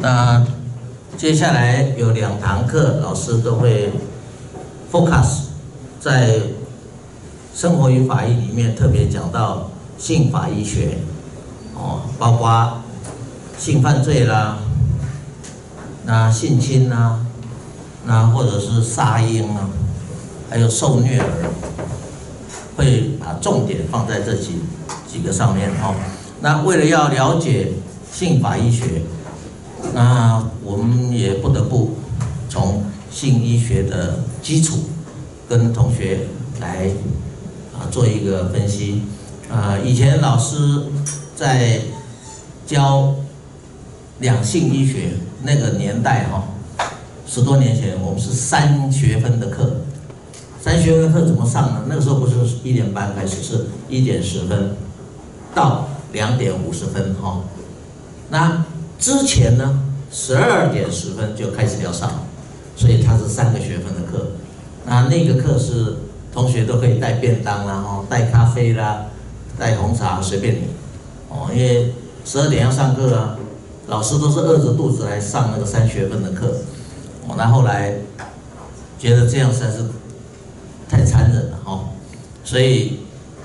那接下来有2堂课，老师都会 focus 在生活与法医里面，特别讲到性法医学，包括性犯罪啦，那性侵啦，那或者是杀婴啊，还有受虐儿，会把重点放在这几个上面哦。那为了要了解性法医学，那我们也不得不从性医学的基础跟同学来做一个分析。以前老师在教两性医学那个年代10多年前，我们是3学分的课。3学分的课怎么上呢？那个时候不是1点半开始，是1点10分到2点50分那之前呢，12点10分就开始要上，所以它是3个学分的课。那个课是同学都可以带便当啦，带咖啡啦，带红茶，随便你因为12点要上课啊，老师都是饿着肚子来上那个3学分的课。那后来觉得这样实在是太残忍了所以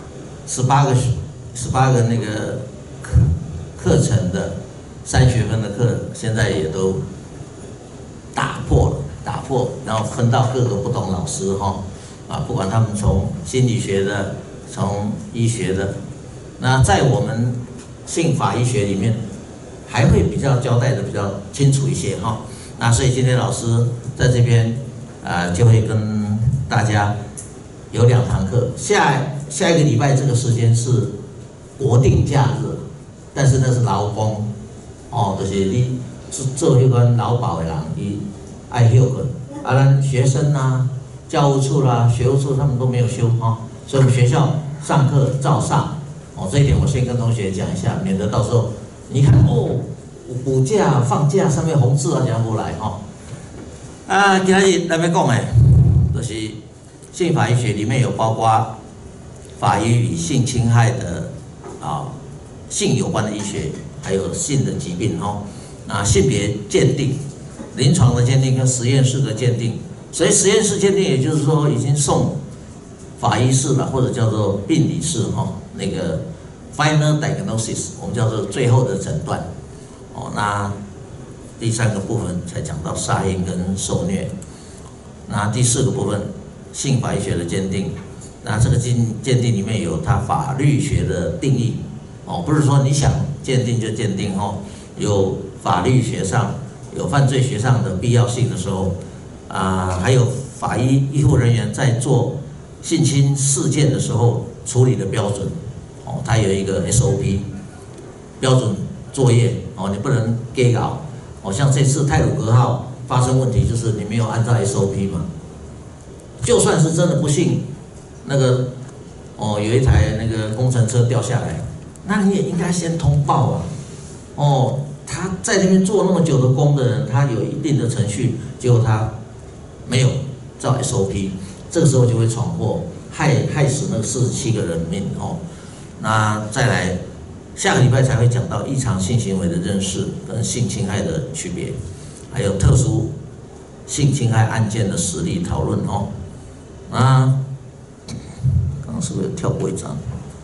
18个那个课程的3学分的课，现在也都打破，然后分到各个不同老师不管他们从心理学的，从医学的，那在我们性法医学里面，还会比较交代的比较清楚一些那所以今天老师在这边就会跟大家有2堂课，下一个礼拜这个时间是国定假日，但是那是劳工就是你做迄款劳保的人，伊爱休困咱学生啊、教务处啦、学务处他们都没有休所以我们学校上课照上这一点我先跟同学讲一下，免得到时候你看补假、放假上面红字怎样不来今日咱要讲的，就是性法医学里面有包括法医与性侵害的性有关的医学，还有性的疾病性别鉴定、临床的鉴定跟实验室的鉴定。所以实验室鉴定也就是说已经送法医室了，或者叫做病理室那个 final diagnosis， 我们叫做最后的诊断那第3个部分才讲到杀婴跟受虐。那第4个部分性法医学的鉴定，那这个鉴定里面有它法律学的定义不是说你想鉴定就鉴定有法律学上、有犯罪学上的必要性的时候还有法医医护人员在做性侵事件的时候处理的标准它有一个 SOP 标准作业你不能给搞像这次太鲁阁号发生问题，就是你没有按照 SOP 嘛。就算是真的不幸那个有一台那个工程车掉下来，那你也应该先通报他在那边做那么久的工的人，他有一定的程序，结果他没有照 SOP， 这个时候就会闯祸，害死那个47个人命那再来下个礼拜才会讲到异常性行为的认识跟性侵害的区别，还有特殊性侵害案件的实例讨论刚刚是不是有跳过一张？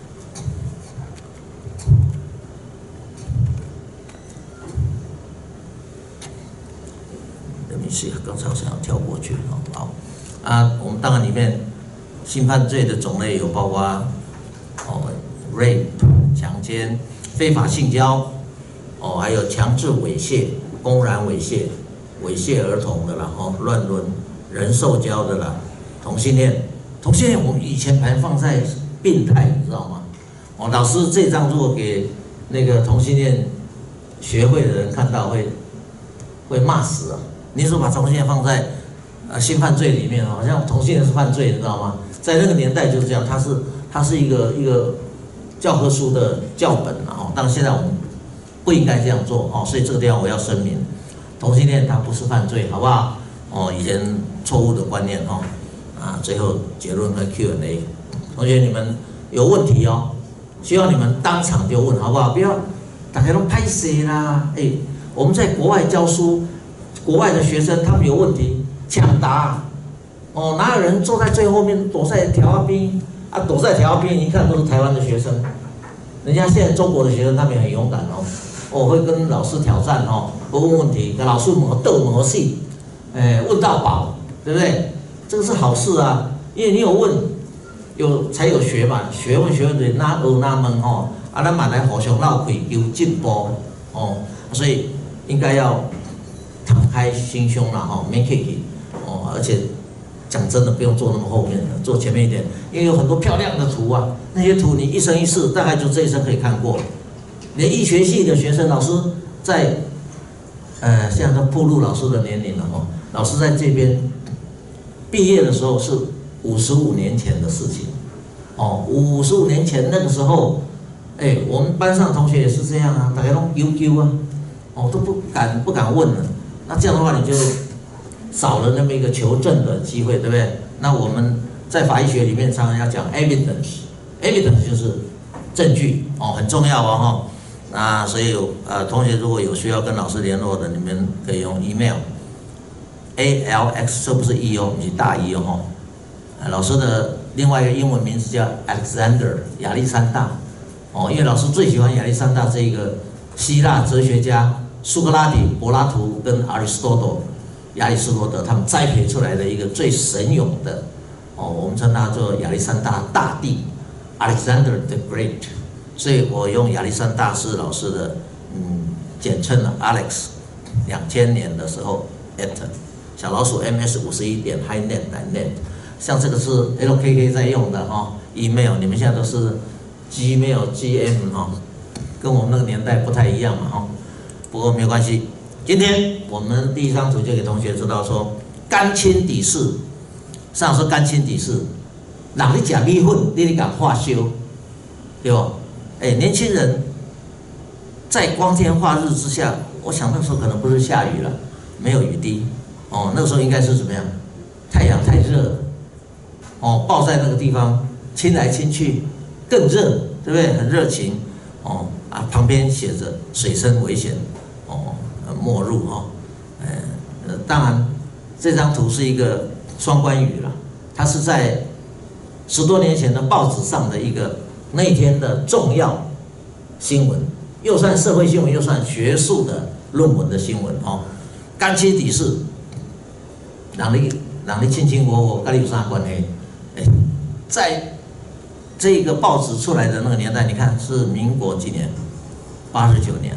对不起，刚才好像要跳过去好我们当然里面性犯罪的种类有包括rape 强奸、非法性交还有强制猥亵、公然猥亵、猥亵儿童的啦乱伦、人兽交的啦，同性恋我们以前排放在病态，你知道吗老师这张如果给那个同性恋学会的人看到会骂死你说把同性恋放在性犯罪里面好像同性恋是犯罪，你知道吗？在那个年代就是这样，它是一个教科书的教本但是现在我们不应该这样做所以这个地方我要声明，同性恋它不是犯罪，好不好以前错误的观念最后结论和 Q&A， 同学你们有问题希望你们当场就问，好不好？不要大家都拍谁啦我们在国外教书，国外的学生他们有问题抢答，哦，哪有人坐在最后面躲在条啊边啊，躲在条边，一看都是台湾的学生。人家现在中国的学生他们也很勇敢哦，我会跟老师挑战哦，不问问题，跟老师斗魔戏，问到饱，对不对？这个是好事啊，因为你有问，才有学嘛，学问的哪学哪问哦，啊，咱嘛来互相闹开求进步哦，所以应该要敞开心胸啦，哦，免客气哦，而且讲真的不用坐那么后面的，坐前面一点，因为有很多漂亮的图啊，那些图你一生一世大概就这一生可以看过。连医学系的学生老师在，现在都暴露老师的年龄了哦，老师在这边毕业的时候是55年前的事情，哦，55年前那个时候，我们班上同学也是这样啊，大家都丢啊，哦，都不敢问了，那这样的话你就少了那么一个求证的机会，对不对？那我们在法医学里面常常要讲 evidence 就是证据哦，很重要哦哈。那所以同学如果有需要跟老师联络的，你们可以用 email，ALX 这不是 E 哦，不是大 E 哦。老师的另外一个英文名字叫 Alexander 亚历山大哦，因为老师最喜欢亚历山大这个希腊哲学家苏格拉底、柏拉图跟亚里士多德他们栽培出来的一个最神勇的哦，我们称他做亚历山大大帝 Alexander the Great。所以我用亚历山大是老师的简称了 Alex， 2000年的时候 at 小老鼠 ms51.highnet.net， 像这个是 LKK 在用的哦 ，email 你们现在都是 Gmail、GM 哦，跟我们那个年代不太一样嘛哈，不过没有关系。今天我们第一张图就给同学知道说，甘亲抵视，上说甘亲抵视，人你吃米粉，你敢化修，对不？年轻人在光天化日之下，我想那时候可能不是下雨了，没有雨滴，哦，那个时候应该是怎么样？太阳太热了，哦，抱在那个地方亲来亲去，更热，对不对？很热情，哦啊，旁边写着水深危险，哦，莫入哦，当然这张图是一个双关语了，它是在10多年前的报纸上的一个。那天的重要新闻，又算社会新闻，又算学术的论文的新闻哦。甘亲抵视，让你亲亲我，跟你有啥关系？在这个报纸出来的那个年代，你看是民国几年？89年，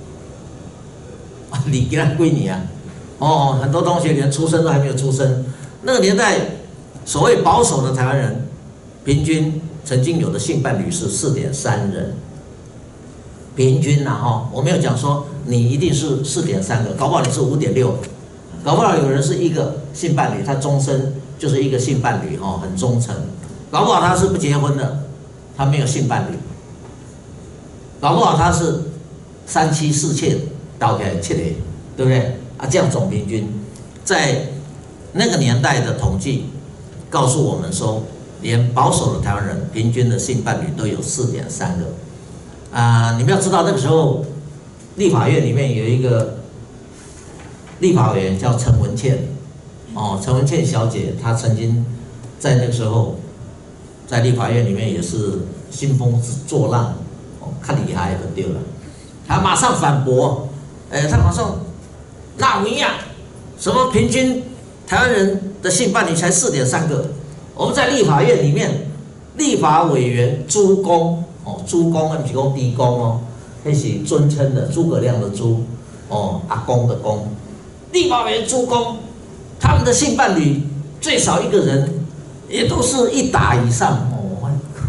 你给他归你啊！哦，很多同学连出生都还没有出生。那个年代，所谓保守的台湾人，平均。曾经有的性伴侣是4.3人，平均呐哈，我没有讲说你一定是4.3个，搞不好你是5.6，搞不好有人是一个性伴侣，他终身就是一个性伴侣哦，很忠诚，搞不好他是不结婚的，他没有性伴侣，搞不好他是3妻4妾倒起来7个，对不对？啊，这样总平均，在那个年代的统计告诉我们说。连保守的台湾人平均的性伴侣都有4.3个，你们要知道那个时候，立法院里面有一个立法委员叫陈文茜，哦，陈文茜小姐，她曾经在那个时候，在立法院里面也是兴风作浪，哦，看厉害很丢了，她马上反驳，她马上那不一样，什么平均台湾人的性伴侣才4.3个。我们在立法院里面，立法委员诸公哦，诸公不是讲低公哦，那是尊称的诸葛亮的诸哦，阿公的公，立法委员诸公，他们的性伴侣最少一个人，也都是1打以上哦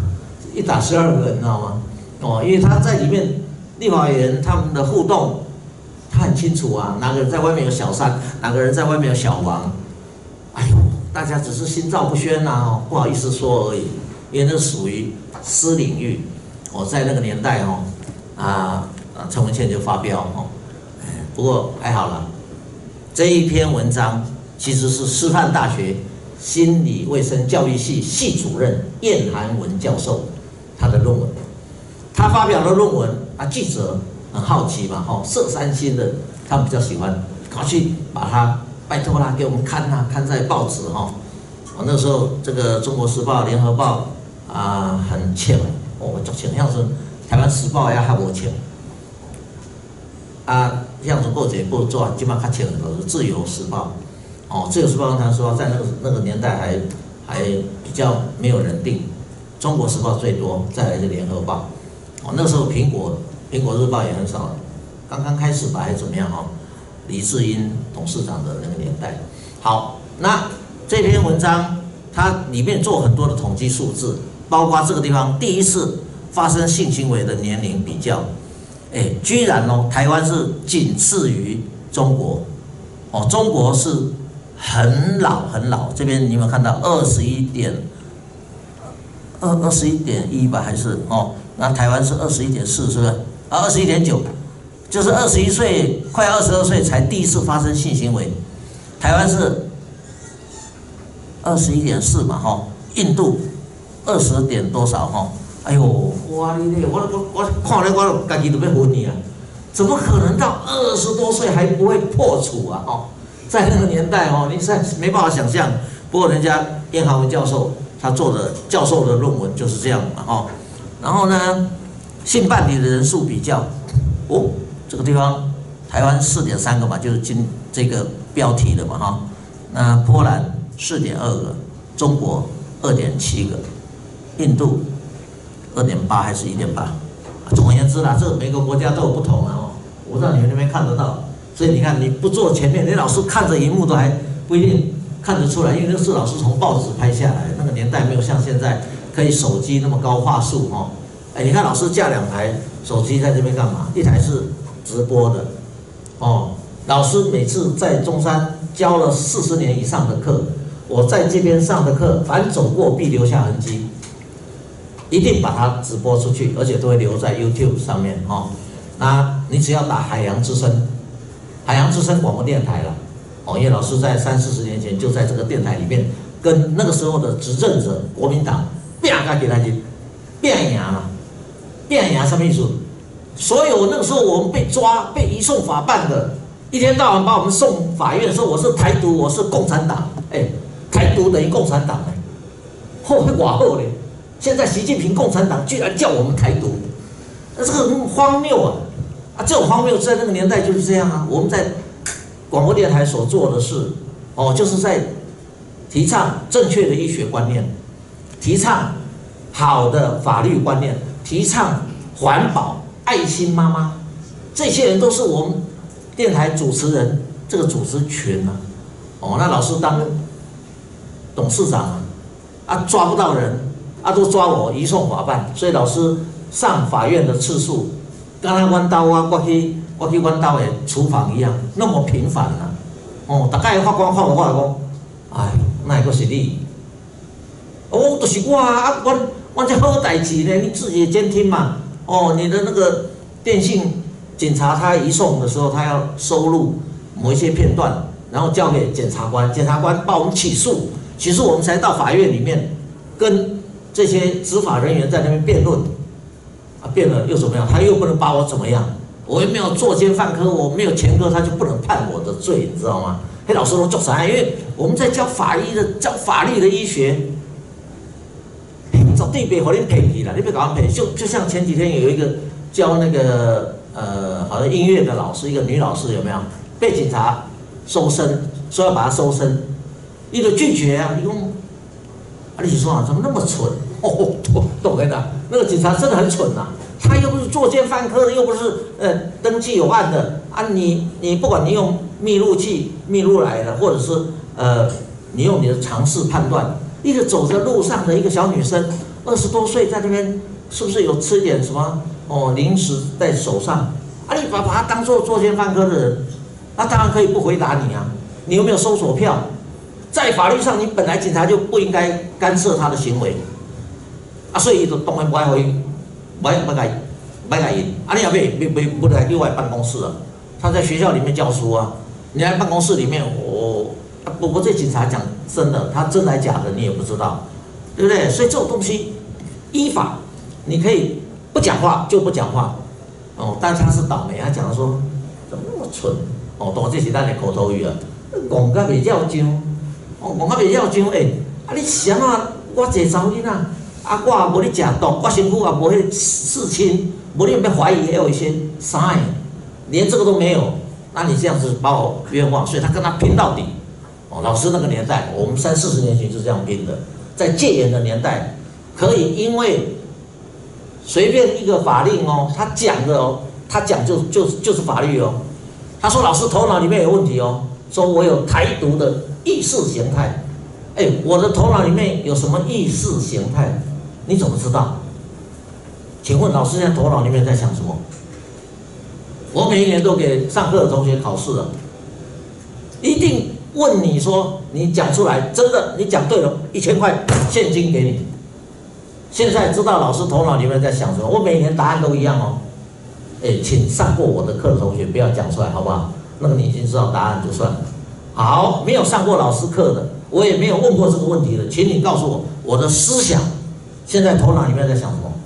，1打12个，你知道吗？哦，因为他在里面，立法委员他们的互动，他很清楚啊，哪个人在外面有小三，哪个人在外面有小王，哎呦。大家只是心照不宣呐，不好意思说而已，因为那属于私领域。我在那个年代陈文茜就发飙哦，不过还好了。这一篇文章其实是师范大学心理卫生教育系系主任晏寒文教授他的论文，他发表了论文啊，记者很好奇嘛，颢山新的他们比较喜欢，赶快去把它拜托啦，给我们看啊，看在报纸哈。那时候这个《中国时报》《联合报》很强，足强，像是台湾时报也较无强。像是过一个报纸，即马较强就是《自由时报》。《自由时报》跟《台湾时报》在那个年代还比较没有人定，《中国时报》最多，再来是《联合报》。那个时候苹果日报也很少，刚刚开始吧，还怎么样李志英董事长的那个年代。好，那这篇文章它里面做很多的统计数字，包括这个地方第一次发生性行为的年龄比较，居然台湾是仅次于中国，中国是很老，这边你有没有看到21.1吧？还是那台湾是21.4，是不是？21.9，就是21岁快22岁才第一次发生性行为，台湾是21.4嘛，印度20点多少哎呦，哇你我看了我自己都要昏你啊！怎么可能到20多岁还不会破处啊？在那个年代你实在没办法想象。不过人家燕豪文教授他做的教授的论文就是这样嘛然后呢，性伴侣的人数比较，这个地方台湾4.3个嘛，就是这个标题的嘛那波兰4.2个，中国2.7个，印度2.8还是1.8？总而言之啦，这每个国家都有不同我不知道你们那边看得到，所以你看你不坐前面，你老师看着荧幕都还不一定看得出来，因为那是老师从报纸拍下来，那个年代没有像现在可以手机那么高画素你看老师架2台手机在这边干嘛？一台是直播的老师每次在中山教了40年以上的课，我在这边上的课，凡走过必留下痕迹，一定把它直播出去，而且都会留在 YouTube 上面那你只要打海洋之声广播电台了因为老师在30-40年前就在这个电台里面跟那个时候的执政者国民党拼甲给他去拼赢嘛，拼赢什么意思？所有那个时候我们被抓被移送法办的，一天到晚把我们送法院说我是台独，我是共产党，台独等于共产党哇后嘞！现在习近平共产党居然叫我们台独，这个很荒谬这种荒谬在那个年代就是这样我们在广播电台所做的事就是在提倡正确的医学观念，提倡好的法律观念，提倡环保、爱心妈妈，这些人都是我们电台主持人这个主持群那老师当董事长抓不到人都抓我移送法办，所以老师上法院的次数，跟他阮兜我去阮兜的厨房一样，那么频繁大概法官看到我讲，哪个是你？就是我我这好代志呢，你自己监听嘛。你的那个电信警察他移送的时候，他要收录某一些片段，然后交给检察官，检察官把我们起诉我们才到法院里面跟这些执法人员在那边辩论。辩了又怎么样？他又不能把我怎么样？我又没有作奸犯科，我没有前科，他就不能判我的罪，你知道吗？老师都做啥？因为我们在教法律的医学，绝对别给你骗去啦！你别搞骗，就像前几天有一个教那个好像音乐的老师，一个女老师有没有被警察搜身，说要把她搜身，你就拒绝你说你说怎么那么蠢？懂的，那个警察真的很蠢他又不是作奸犯科的，又不是登记有案的你不管你用密录器密录来的，或者是你用你的常识判断，一个走在路上的一个小女生，20多岁在那边，是不是有吃点什么零食在手上你把她当作作奸犯科的人，那当然可以不回答你你有没有收索票？在法律上，你本来警察就不应该干涉他的行为所以就当然不爱回，不爱赢你也不来另外办公室他在学校里面教书你来办公室里面我这警察讲真的，他真来假的你也不知道，对不对？所以这种东西依法你可以不讲话就不讲话但他是倒霉，他讲说怎么那么蠢哦，当这是咱的口头语啊，戆甲袂了章，哦，戆甲袂了章，啊你是安怎？我一个查某囡仔，啊我也无咧食毒，我身躯也无迄刺青，无你要怀疑还有一些啥诶，连这个都没有，那你这样子把我冤枉，所以他跟他拼到底。哦，老师那个年代，我们30-40年前就是这样拼的，在戒严的年代，可以因为随便一个法令哦，他讲的哦，他讲就是法律哦。他说老师头脑里面有问题哦，说我有台独的意识形态。我的头脑里面有什么意识形态？你怎么知道？请问老师现在头脑里面在想什么？我每一年都给上课的同学考试了，一定问你说你讲出来，真的你讲对了，1000块现金给你。现在知道老师头脑里面在想什么？我每年答案都一样哦。请上过我的课的同学不要讲出来，好不好？那个你已经知道答案就算了。好，没有上过老师课的，我也没有问过这个问题的，请你告诉我，我的思想现在头脑里面在想什么？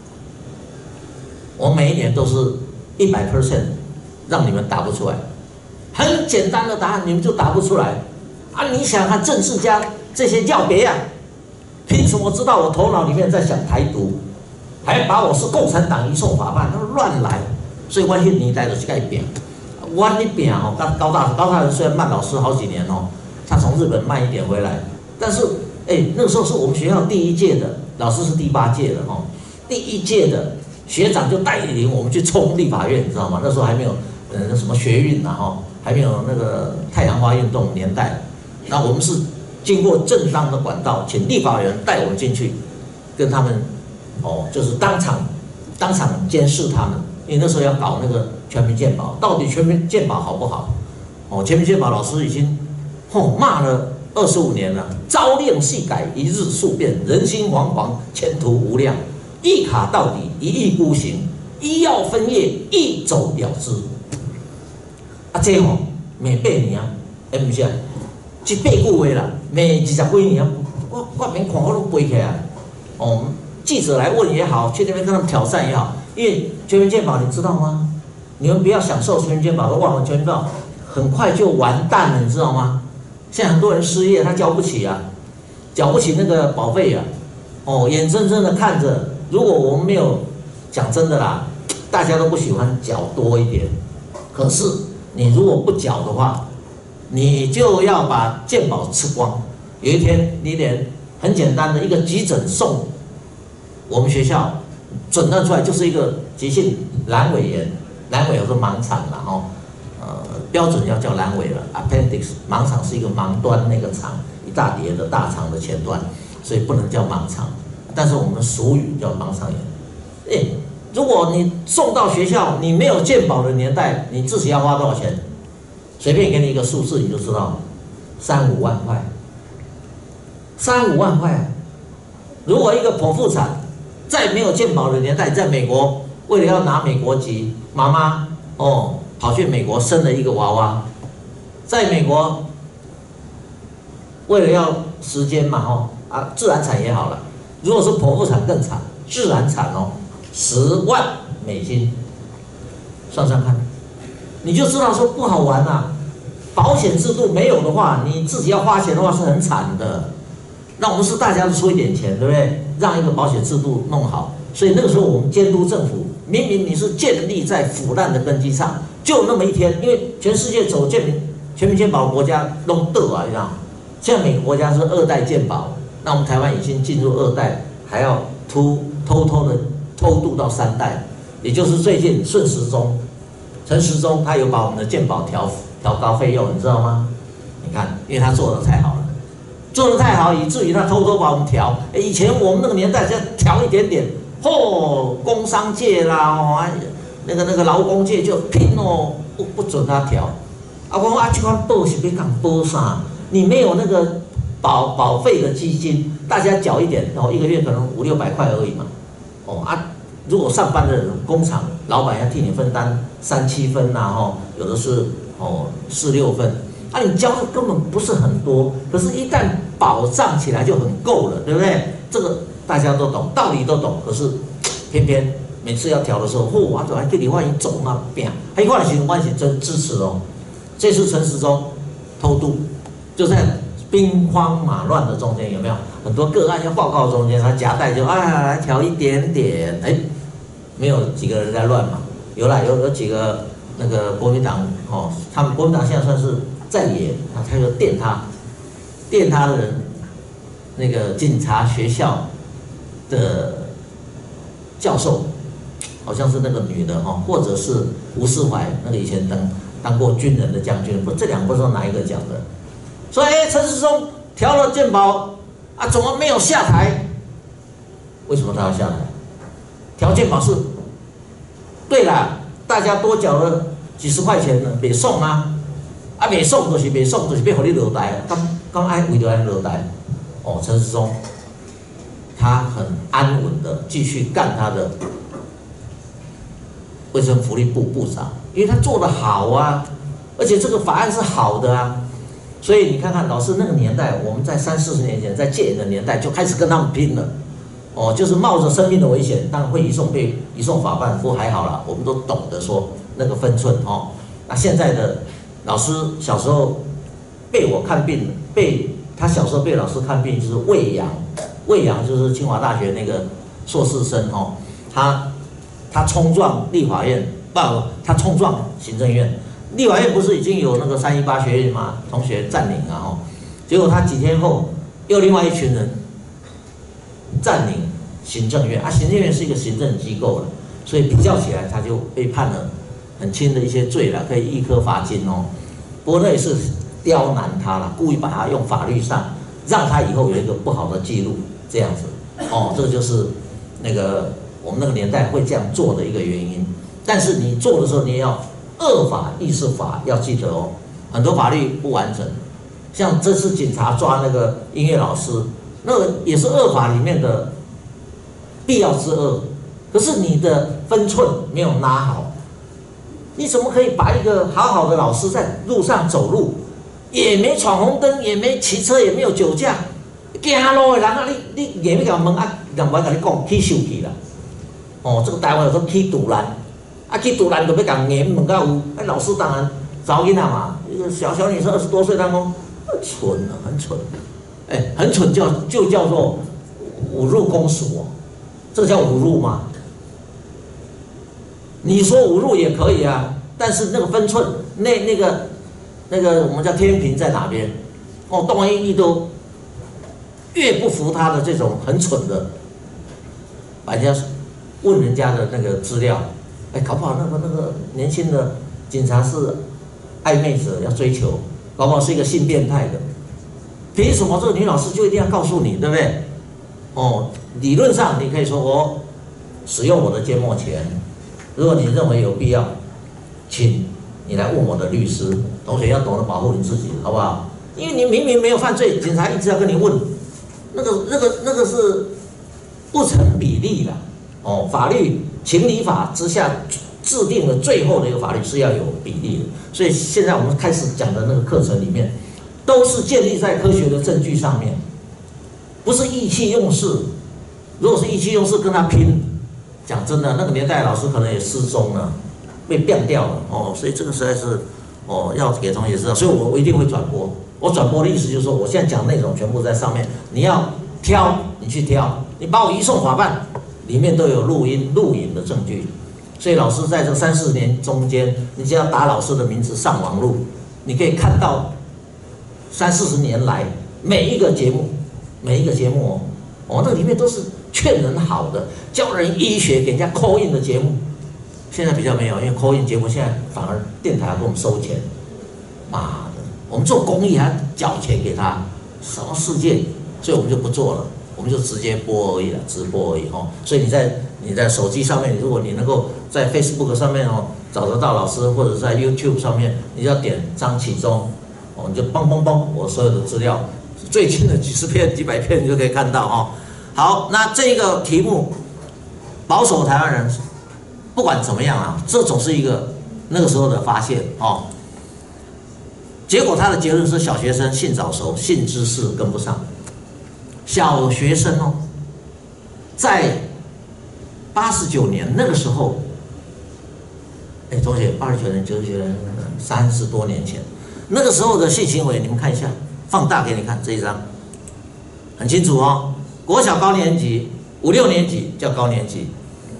我每一年都是100% 让你们答不出来，很简单的答案你们就答不出来啊！你想看政治家这些要别样，凭什么知道我头脑里面在想台独，还把我是共产党移送法办，他乱来。所以我迄年代就是改变。我那边哦，高大人虽然慢老师好几年哦，他从日本慢一点回来，但是那个时候是我们学校第1届的，老师是第8届的哦，第1届的学长就带领我们去冲立法院，你知道吗？那时候还没有那什么学运呐哈，还没有那个太阳花运动年代，那我们是经过正当的管道，请立法委员带我们进去，跟他们就是当场监视他们。因为那时候要搞那个全民健保，到底全民健保好不好？全民健保老师已经骂了25年了，朝令夕改，一日数变，人心惶惶，前途无量，一卡到底，一意孤行，医药分业，一走了之。啊，这每8年啊，不是啊，100句话啦，每20几年，我免看我都背起来。记者来问也好，去那边跟他们挑战也好。因为全民健保你知道吗？你们不要享受全民健保，都忘了全民健保很快就完蛋了，你知道吗？现在很多人失业，他交不起啊，缴不起那个保费啊，眼睁睁的看着，如果我们没有讲真的啦，大家都不喜欢缴多一点，可是你如果不缴的话，你就要把健保吃光。有一天你连很简单的一个急诊送我们学校。诊断出来就是一个急性阑尾炎，阑尾有个盲肠啦标准要叫阑尾了 ，appendix， 盲肠是一个盲端那个肠，一大叠的大肠的前端，所以不能叫盲肠，但是我们俗语叫盲肠炎。如果你送到学校，你没有健保的年代，你自己要花多少钱？随便给你一个数字你就知道，3-5万块，3-5万块。如果一个剖腹产，在没有健保的年代，在美国为了要拿美国籍，妈妈跑去美国生了一个娃娃，在美国为了要时间嘛自然产也好了，如果是剖腹产更惨，自然产10万美金，算算看，你就知道说不好玩啊。保险制度没有的话，你自己要花钱的话是很惨的。那我们是大家都出一点钱，对不对？让一个保险制度弄好。所以那个时候我们监督政府，明明你是建立在腐烂的根基上，就那么一天，因为全世界走全民健保的国家都得啊，你知道？现在每个国家是2代健保，那我们台湾已经进入2代，还要偷偷的偷渡到3代，也就是最近陈时中他有把我们的健保调高费用，你知道吗？你看，因为他做得太好了。做得太好，以至于他偷偷把我们调。以前我们那个年代，只要调一点点，工商界啦，那个劳工界就拼不准他调。我讲这款保是要讲保啥？你没有那个保费的基金，大家缴一点，一个月可能500-600块而已嘛。如果上班的人，工厂老板要替你分担3-7分呐，有的是4-6分。你交的根本不是很多，可是一旦保障起来就很够了，对不对？这个大家都懂，道理都懂，可是偏偏每次要调的时候，我就还给你万一走那边，还有一块钱我是真支持这次陈时中偷渡，就在兵荒马乱的中间，有没有很多个案要报告中间，他夹带就来调一点点，哎，没有几个人在乱嘛，有几个那个国民党哦，他们国民党现在算是在野，他就电他的人，那个警察学校的教授，好像是那个女的哈，或者是吴世怀，那个以前当过军人的将军，这两个不知道哪一个讲的。说陈时中调了健保啊，怎么没有下台？为什么他要下台？调健保是对啦，大家多缴了几十块钱呢，别送啊，别送就是别送，就是别让你落台，刚爱为了安落台。哦，陈时中他很安稳的继续干他的卫生福利部部长，因为他做得好啊，而且这个法案是好的啊。所以你看看老师那个年代，我们在30-40年前在戒严的年代就开始跟他们拼了，哦，就是冒着生命的危险，当然会移送法办，不过还好啦，我们都懂得说那个分寸哦。那现在的老师小时候被我看病，他小时候被老师看病就是魏阳就是清华大学那个硕士生哦，他冲撞立法院，他冲撞行政院。立法院不是已经有那个318学院吗？同学占领啊，吼，结果他几天后又另外一群人占领行政院啊，行政院是一个行政机构了，所以比较起来他就被判了很轻的一些罪了，可以1颗罚金哦。不过那也是刁难他了，故意把他用法律上让他以后有一个不好的记录，这样子哦，这个就是那个我们那个年代会这样做的一个原因。但是你做的时候，你也要恶法亦是法，要记得哦。很多法律不完整，像这次警察抓那个音乐老师，那个也是恶法里面的必要之恶。可是你的分寸没有拿好，你怎么可以把一个好好的老师在路上走路，也没闯红灯，也没骑车，也没有酒驾，行路的人啊，你硬要甲问啊，人我甲你讲起受气啦。哦，这个台湾有说起堵拦。去突然就要讲严问到有，老师当然找囡仔嘛，一个小女生20多岁，他讲蠢啊，很蠢，很蠢就叫做侮辱公署哦，这叫侮辱吗？你说侮辱也可以啊，但是那个分寸，那个我们叫天平在哪边？哦，动完一都越不服他的这种很蠢的，把人家问人家的那个资料。搞不好那个年轻的警察是暧昧者要追求，搞不好是一个性变态的，凭什么这个女老师就一定要告诉你，对不对？哦，理论上你可以说我使用我的缄默权，如果你认为有必要，请你来问我的律师。同学要懂得保护你自己，好不好？因为你明明没有犯罪，警察一直要跟你问，那个是不成比例的哦，法律。情理法之下制定的最后的一个法律是要有比例的，所以现在我们开始讲的那个课程里面，都是建立在科学的证据上面，不是意气用事。如果是意气用事跟他拼，讲真的，那个年代老师可能也失踪了，被变掉了哦。所以这个实在是哦，要给同学知道，所以我一定会转播。我转播的意思就是说，我现在讲的内容全部在上面，你要挑，你去挑，你把我移送法办。里面都有录音、录影的证据，所以老师在这30-40年中间，你只要打老师的名字上网路，你可以看到30-40年来每一个节目哦，那里面都是劝人好的，教人医学，给人家call in的节目。现在比较没有，因为call in节目现在反而电台要给我们收钱，妈的，我们做公益还缴钱给他，什么世界？所以我们就不做了。我们就直接播而已了，直播而已哦。所以你在手机上面，如果你能够在 Facebook 上面哦找得到老师，或者在 YouTube 上面，你就要点张启忠哦，你就嘣，我所有的资料，最近的几十篇、几百篇你就可以看到哦。好，那这个题目，保守台湾人，不管怎么样啊，这总是一个那个时候的发现哦。结果他的结论是，小学生性早熟，性知识跟不上。小学生哦，在89年那个时候， 哎，同学，89年、99年，30多年前，那个时候的性行为，你们看一下，放大给你看这一张，很清楚哦。国小高年级、5、6年级叫高年级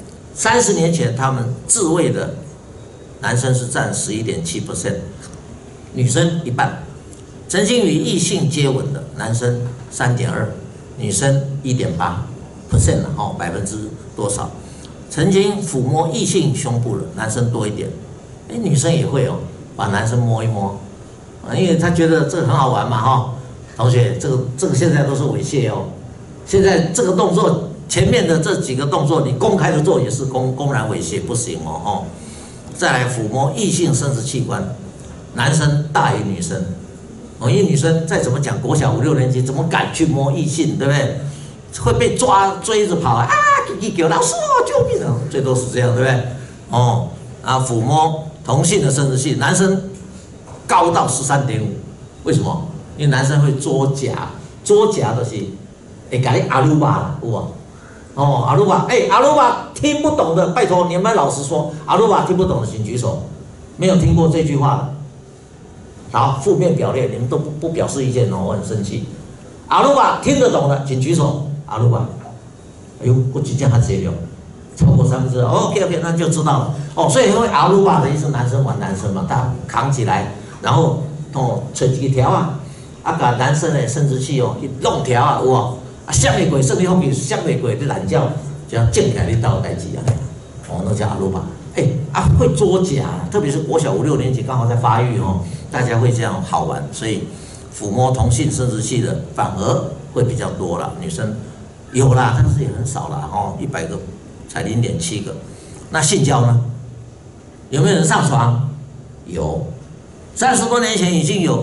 ，30年前他们自慰的男生是占11.7%，女生一半。曾经与异性接吻的男生3.2%，女生1.8%了哦，多少？曾经抚摸异性胸部的男生多一点，哎，女生也会哦，把男生摸一摸，因为他觉得这个很好玩嘛哈。同学，这个现在都是猥亵哦，现在这个动作前面的这几个动作，你公开的做也是公然猥亵，不行哦哦。再来抚摸异性生殖器官，男生大于女生。因为女生再怎么讲，国小5、6年级怎么敢去摸异性，对不对？会被追着跑啊！给老师哦，救命啊！最多是这样，对不对？哦，啊，抚摸同性的生殖器，男生高到13.5，为什么？因为男生会捉夹就是，会给你阿鲁巴啦，有无？哦，阿鲁巴，阿鲁巴听不懂的，拜托你们老师说，阿鲁巴听不懂的请举手，没有听过这句话的。好，负面表列，你们都不表示意见哦，我很生气。阿鲁巴听得懂的，请举手。阿鲁巴，哎呦，我真正很节流，超过2/3。OK， 那就知道了。哦，所以因为阿鲁巴的意思，男生玩男生嘛，他扛起来，然后吹几条啊，把男生的生殖器弄条啊，有无？啊，闪袂过，胜利风比闪袂过，你懒觉，这样正起来你倒代志啊，那叫阿鲁巴。会捉夹，特别是国小5、6年级刚好在发育哦，大家会这样好玩，所以抚摸同性生殖器的反而会比较多啦，女生有啦，但是也很少啦哦，100个才0.7个。那性交呢？有没有人上床？有，30多年前已经有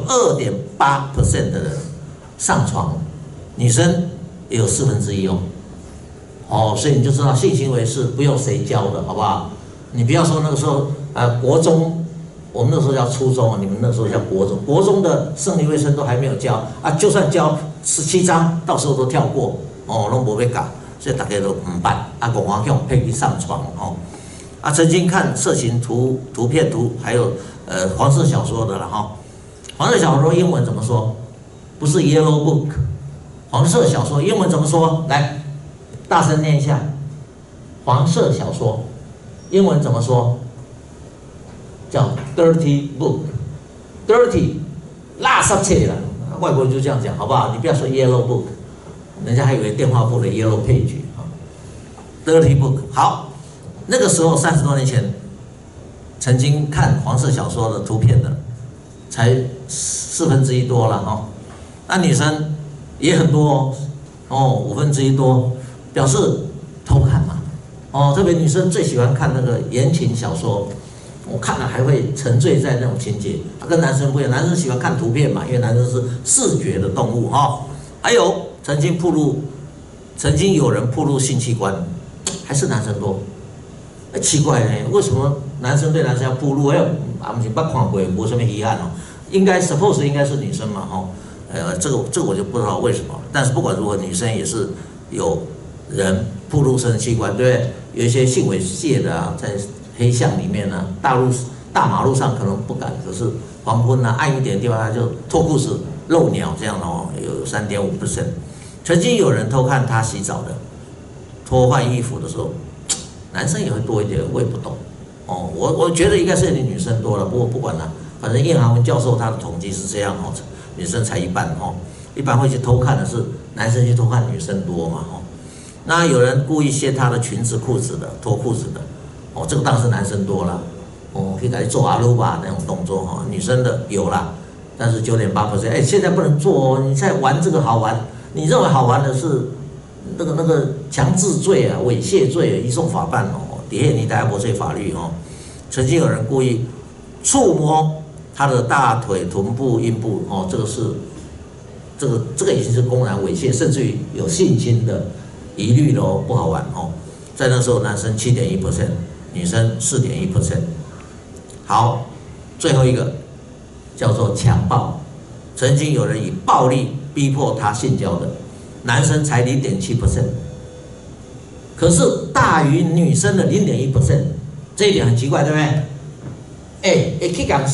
2.8% 的人上床，女生也有1/4哦，所以你就知道性行为是不用谁教的，好不好？你不要说那个时候国中，我们那时候叫初中，你们那时候叫国中，国中的生理卫生都还没有教啊，就算教17章，到时候都跳过哦，都没被教，所以大家都唔办啊，讲方向配去上床哦。啊，曾经看色情图片还有黄色小说的了哈，黄色小说英文怎么说？不是 Yellow Book， 黄色小说英文怎么说？来，大声念一下，黄色小说。英文怎么说？叫 dirty book，dirty， 垃圾册啦，外国人就这样讲，好不好？你不要说 yellow book， 人家还以为电话簿的 yellow page 啊 ，dirty book。好，那个时候30多年前，曾经看黄色小说的图片的，才1/4多了哈。那女生也很多哦，1/5多，表示偷看嘛。哦，特别女生最喜欢看那个言情小说，我看了还会沉醉在那种情节。跟男生不一样，男生喜欢看图片嘛，因为男生是视觉的动物哈。还有曾经有人暴露性器官，还是男生多。奇怪呢，为什么男生对男生要暴露？不是捌看过，无什么遗憾哦。suppose 应该是女生嘛哈。这个我就不知道为什么。但是不管如何，女生也是有人暴露生殖器官，对不对？有一些性猥亵的啊，在黑巷里面呢，大马路上可能不敢，可是黄昏啊暗一点的地方，他就脱裤子露鸟这样的哦，有3.5%。曾经有人偷看他洗澡的，脱换衣服的时候，男生也会多一点，我也不懂哦。我觉得应该是女生多了，不过不管了，反正叶航文教授他的统计是这样哦，女生才1半哦，一般会去偷看的是男生去偷看女生多嘛哦。那有人故意掀她的裙子、裤子的，脱裤子的，哦，这个当然是男生多了，哦，可以来做阿鲁巴那种动作哈，女生的有啦，但是9.8%，现在不能做哦，你在玩这个好玩，你认为好玩的是那个强制罪啊、猥亵罪移送法办哦，底下你大家国罪法律哦，曾经有人故意触摸他的大腿、臀部、阴部哦，这个已经是公然猥亵，甚至于有性侵的疑虑了哦，不好玩哦。在那时候，男生7.1%，女生4.1%。好，最后一个叫做强暴，曾经有人以暴力逼迫他性交的，男生才0.7%，可是大于女生的0.1%，这一点很奇怪，对不对？ 会去讲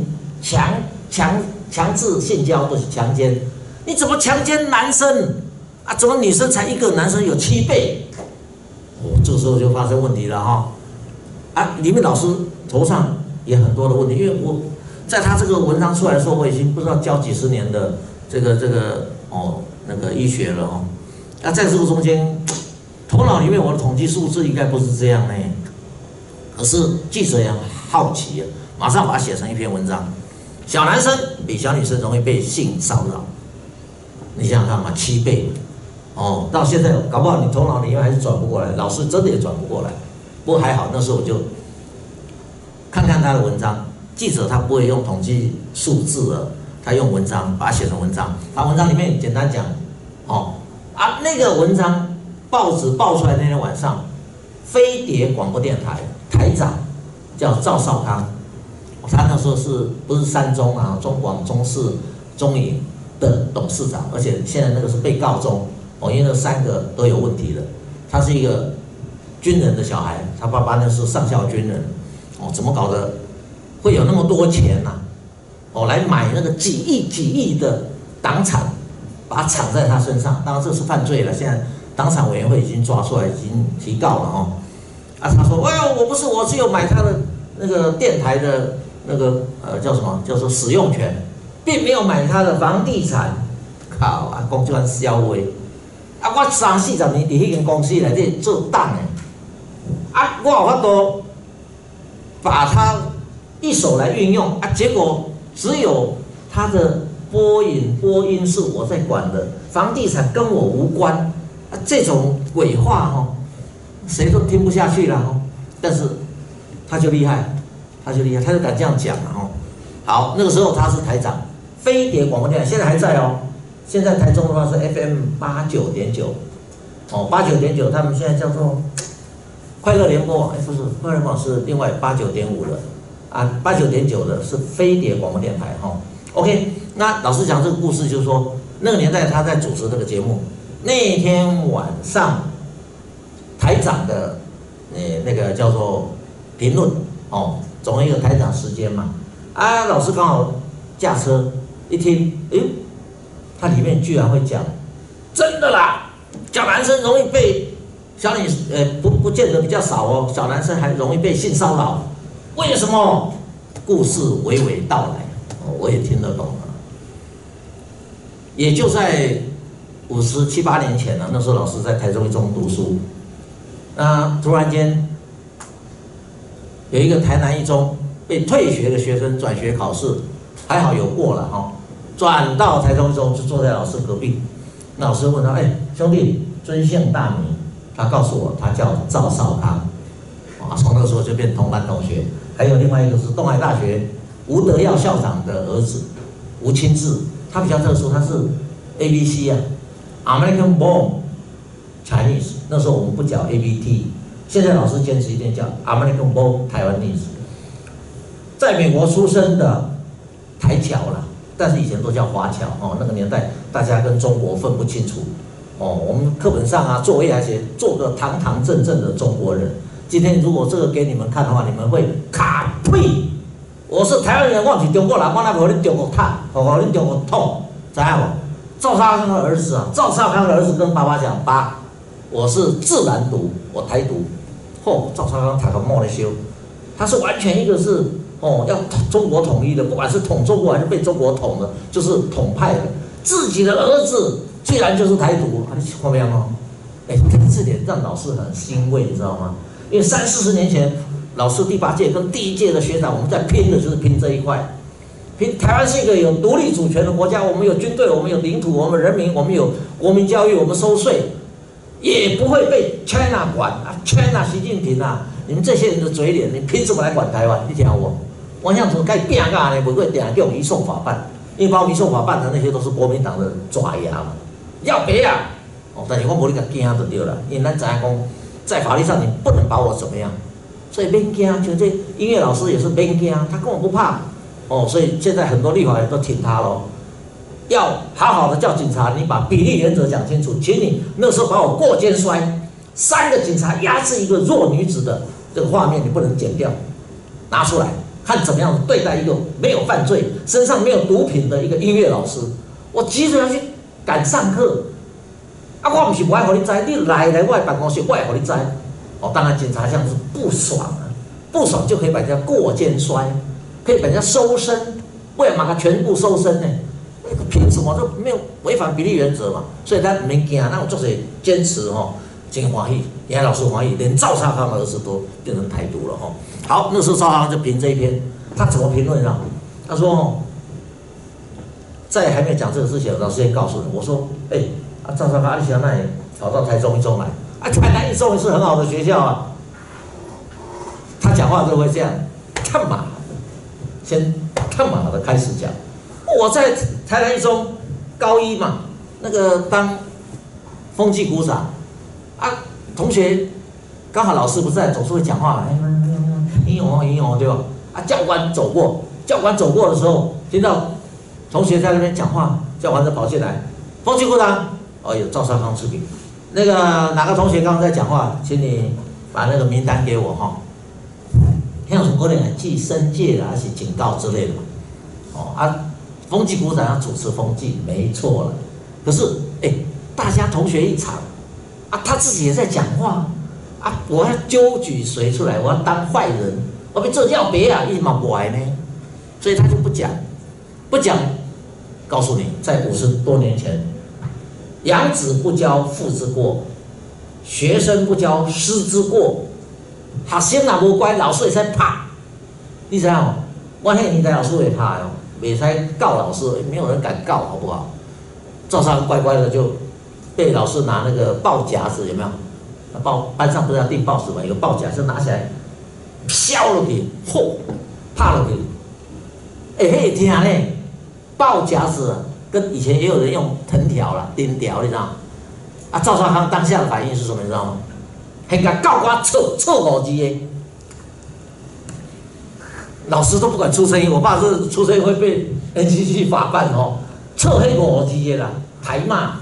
强制性交都是强奸，你怎么强奸男生啊？怎么女生才1个，男生有7倍？哦，这个时候就发生问题了哈。啊，里面老师头上也很多的问题，因为我在他这个文章出来的时候，我已经不知道教几十年的这个那个医学了哦。那在这个中间，头脑里面我的统计数字应该不是这样呢。可是记者也好奇啊，马上把它写成一篇文章。小男生比小女生容易被性骚扰，你想想看嘛，7倍。哦，到现在搞不好你头脑里面还是转不过来，老师真的也转不过来。不过还好，那时候我就看看他的文章。记者他不会用统计数字了，他用文章把它写成文章。他文章里面简单讲，那个文章报纸报出来那天晚上，飞碟广播电台台长叫赵少康，他那时候不是3中啊，中广、中视、中影的董事长，而且现在那个是被告中因为那3个都有问题的。他是一个军人的小孩，他爸爸那是上校军人，怎么搞的？会有那么多钱呐、来买那个几亿的党产，把它藏在他身上。当然这是犯罪了，现在党产委员会已经抓出来，已经提告了他说，我不是，我只有买他的那个电台的那个叫什么，叫做使用权，并没有买他的房地产。靠啊，讲这番消话，我30-40年在那间公司内底做党的，我有法度把它一手来运用结果只有他的播音是我在管的，房地产跟我无关这种鬼话谁都听不下去了但是他就厉害，他就敢这样讲了好，那个时候他是台长，飞碟广播电台现在还在现在台中的话是 FM89.9，89.9，他们现在叫做快乐联播，不是快乐联播是另外89.5的。89.9的是飞碟广播电台OK， 那老师讲这个故事就是说，那个年代他在主持这个节目，那天晚上台长的那个叫做评论总有一个台长时间嘛老师刚好驾车一听，他里面居然会讲，真的啦，小男生容易被小女不见得比较少小男生还容易被性骚扰。为什么？故事娓娓道来，我也听得懂也就在57、8年前了，那时候老师在台中一中读书，那突然间有一个台南一中被退学的学生转学考试，还好有过了转到台中一中就坐在老师隔壁。那老师问他：“兄弟，尊姓大名？”他告诉我，他叫赵少康。从那个时候就变同班同学。还有另外一个是东海大学吴德耀校长的儿子吴清志，他比较特殊，他是 ABC American Born Chinese， 那时候我们不讲 ABT， 现在老师坚持一定叫 American Born Taiwanese， 在美国出生的台侨啦，但是以前都叫华侨那个年代大家跟中国分不清楚我们课本上作业还写做个堂堂正正的中国人。今天如果这个给你们看的话，你们会卡屁！我是台湾人，我是中国人，我哪会你中国烫，我你中国痛，知道不？赵少康的儿子赵少康的儿子跟爸爸讲：“爸，我是自然读，我台独。”赵少康读到莫得修，他是完全一个是要中国统一的，不管是统中国还是被中国统的，就是统派的。自己的儿子居然就是台独，你看没有这点让老师很欣慰，你知道吗？因为30-40年前，老师第8届跟第1届的学长，我们在拼的就是拼这一块。拼台湾是一个有独立主权的国家，我们有军队，我们有领土，我们人民，我们有国民教育，我们收税，也不会被 China 管China 习近平你们这些人的嘴脸，你凭什么来管台湾？你听我想说该变呢，不会点叫移送法办，因为把移送法办的那些都是国民党的爪牙嘛，要别但是我无你个惊就对了，因为咱知影讲。在法律上你不能把我怎么样，所以免惊，就这音乐老师也是免惊，他根本不怕所以现在很多立法人都挺他咯。要好好的叫警察，你把比例原则讲清楚，请你那时候把我过肩摔，3个警察压制一个弱女子的这个画面，你不能剪掉，拿出来， 看怎么样对待一个没有犯罪、身上没有毒品的一个音乐老师。我急着要去赶上课，啊，我不是不爱和你知，你来我的办公室，我也和你知。哦，当然检察这样子不爽啊，不爽就可以把人家过肩摔，可以把人家收身，为了把他全部收身呢。凭什么？这没有违反比例原则嘛？所以他没惊，那我就是坚持哦，真欢喜，也老师欢喜，连赵少康的儿子都变成台独了哈。好，那时候赵少康就评这一篇，他怎么评论呢？他说哦，在还没有讲这个事情，老师先告诉你，我说，赵少康，你想那里跑到台中一中来？啊，台南一中也是很好的学校啊。他讲话都会这样，他妈，先他妈的开始讲。我在台南一中高一嘛，那个当风纪股长啊，同学刚好老师不在，总是会讲话，英勇对吧？啊，教官走过的时候，听到同学在那边讲话，教官就跑进来，风纪股长，哦，有赵少康之笔，那个哪个同学刚刚在讲话，请你把那个名单给我哈。像什么可能记申诫啦，还是警告之类的嘛？哦啊。风纪股长要主持风纪，没错了。可是，大家同学一场，啊，他自己也在讲话，啊，我要揪举谁出来？我要当坏人，我被这叫别啊，一毛不爱呢。所以他就不讲，告诉你，在50多年前，养子不教父之过，学生不教师之过，学生若无乖，老师会使拍。你知道吗？我那个年代老师会拍哦。也才告老师，没有人敢告，好不好？赵少康乖乖的就被老师拿那个报夹子，有没有？班上不是要订报纸吗？有个报夹就拿起来，削了去，拍了去。嘿，听呢，报夹子跟以前也有人用藤条啦、钉条，你知道吗？啊，赵少康当下的反应是什么？你知道吗？很敢告我臭狗鸡耶！老师都不敢出声音，我怕是出声音会被 NCC 法办哦，臭黑狗鸡的啦，台骂。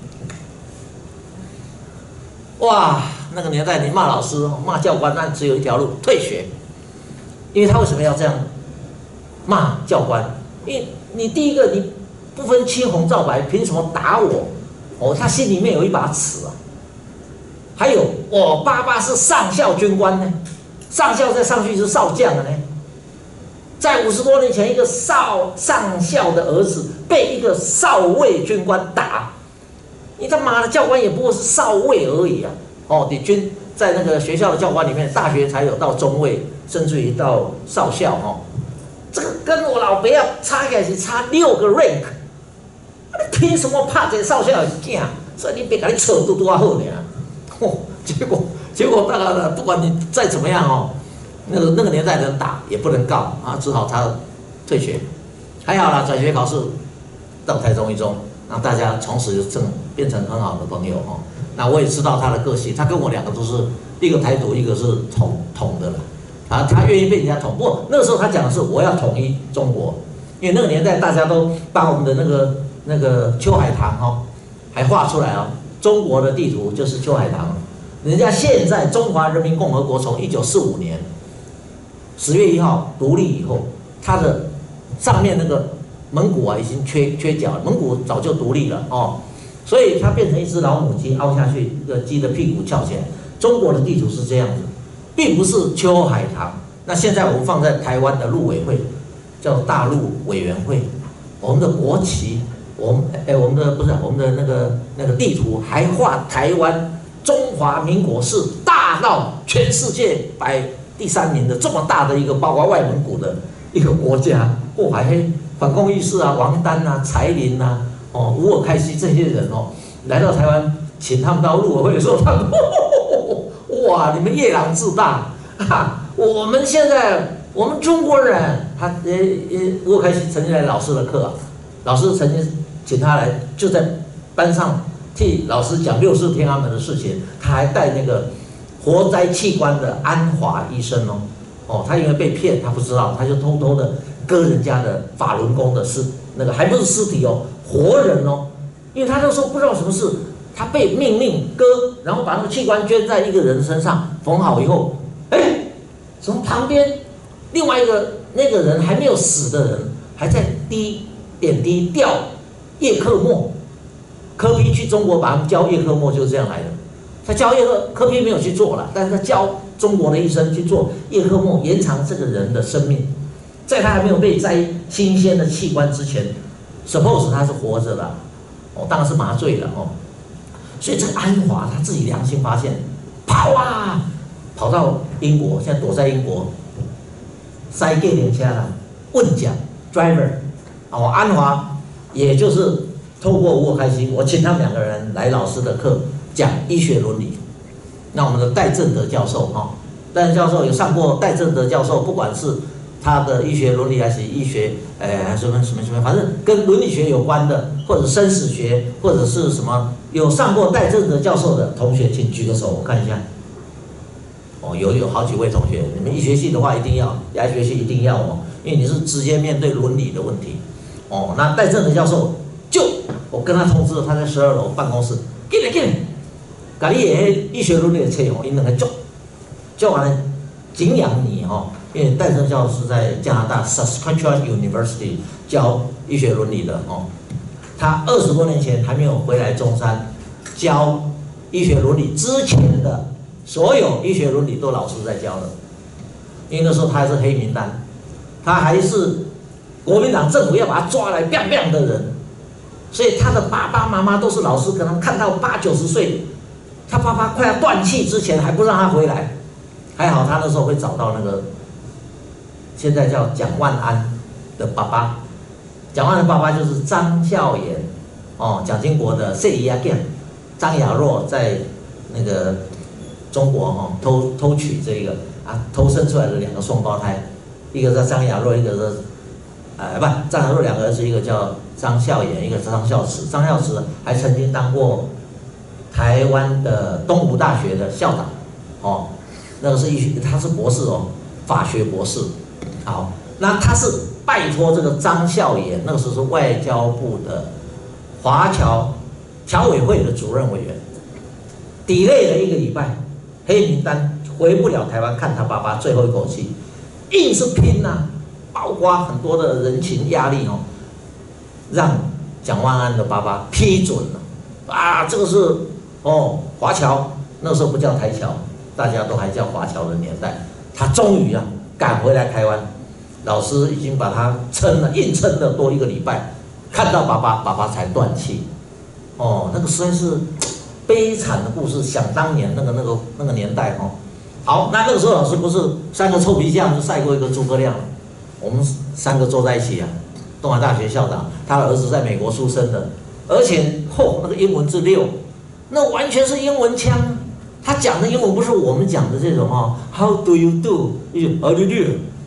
哇，那个年代你骂老师、骂教官，那只有一条路，退学。因为他为什么要这样骂教官？因为你第一个你不分青红皂白，凭什么打我？哦，他心里面有一把尺啊。还有，我爸爸是上校军官呢，上校再上去是少将了呢。在50多年前，一个上校的儿子被一个少尉军官打，你他妈的教官也不过是少尉而已啊！哦，你在那个学校的教官里面，大学才有到中尉，甚至于到少校哦。这个跟我老爸要差起来是差6个 rank， 你凭什么怕这个少校的囝？所以你别给你扯多好呢。哦，结果大概不管你再怎么样哦。那个年代人打也不能告啊，只好他退学。还好啦，转学考试到台中一中，让大家从此就变成很好的朋友哦。那我也知道他的个性，他跟我2个都是一个台独，一个是统的了。啊，他愿意被人家统。不过那个时候他讲的是我要统一中国，因为那个年代大家都把我们的那个秋海棠哦，还画出来哦，中国的地图就是秋海棠。人家现在中华人民共和国从1945年。10月1号独立以后，它的上面那个蒙古啊已经缺角了，蒙古早就独立了哦，所以它变成一只老母鸡凹下去，这个鸡的屁股翘起来。中国的地图是这样子，并不是秋海棠。那现在我们放在台湾的陆委会，叫大陆委员会，我们的国旗，我们的那个地图还画台湾中华民国是大到全世界摆第3名的这么大的一个，包括外蒙古的一个国家，还反共义士啊、王丹啊、柴林啊、吴尔开西这些人来到台湾，请他们到陆委会的时候，他们哇，你们夜郎自大啊！我们现在我们中国人，吴尔开西曾经来老师的课啊，老师曾经请他来，就在班上替老师讲64天安门的事情，他还带那个。活摘器官的安华医生他因为被骗，他不知道，他就偷偷的割人家的法轮功的那个还不是尸体活人因为他那时候不知道什么事，他被命令割，然后把那个器官捐在一个人身上，缝好以后，从旁边另外一个那个人还没有死的人，还在点滴吊叶克膜。柯 P 去中国把他们教叶克膜就是这样来的。他教柯 P 没有去做了，但是他教中国的医生去做叶克膜，延长这个人的生命。在他还没有被摘新鲜的器官之前 ，suppose 他是活着的，哦，当然是麻醉了哦。所以这个安华他自己良心发现，跑啊，跑到英国，现在躲在英国，塞给人家了，问讲 driver， 哦，安华也就是透过吴开心，我请他们2个人来老师的课讲医学伦理。那我们的戴正德教授哈，戴正德教授有上过，戴正德教授不管是他的医学伦理还是医学，什么，反正跟伦理学有关的，或者生死学，或者是什么有上过戴正德教授的同学，请举个手，我看一下。哦，有好几位同学，你们医学系的话一定要，牙医学系一定要哦，因为你是直接面对伦理的问题。哦，那戴正德教授我跟他通知了，他在12楼办公室，进来，把你的医学伦理的册哦，因两个做完了敬仰你哦。因为戴正教授是在加拿大 Saskatchewan University 教医学伦理的哦，他20多年前还没有回来中山教医学伦理之前的所有医学伦理都老师在教的，因为那时候他还是黑名单，他还是国民党政府要把他抓来 biang biang 的人，所以他的爸爸妈妈都是老师，可能看到80、90岁，他爸爸快要断气之前还不让他回来，还好他那时候会找到那个。现在叫蒋万安的爸爸，蒋万安的爸爸就是张孝言，哦，蒋经国的谢姨阿健，张雅若在那个中国哦偷取这个啊，偷生出来的2个双胞胎，一个叫张雅若，一个是张雅若2个儿子，一个叫张孝言，一个是张孝慈。张孝慈还曾经当过台湾的东吴大学的校长，哦，那个是他是博士哦，法学博士。好，那他是拜托这个张孝言，那个时候是外交部的华侨侨委会的主任委员 ，delay 了1个礼拜，黑名单回不了台湾看他爸爸最后一口气，硬是拼啊，包括很多的人情压力哦，让蒋万安的爸爸批准了啊，这个是哦华侨，那时候不叫台侨，大家都还叫华侨的年代，他终于啊。赶回来台湾，老师已经把他硬撑了多1个礼拜，看到爸爸才断气。哦，那个实在是悲惨的故事。想当年那个年代哦，好，那个时候老师不是3个臭皮匠就赛过一个诸葛亮，我们3个坐在一起啊。东海大学校长，他的儿子在美国出生的，而且那个英文字6，那完全是英文腔。他讲的英文不是我们讲的这种哦 ，How do you do？ how do you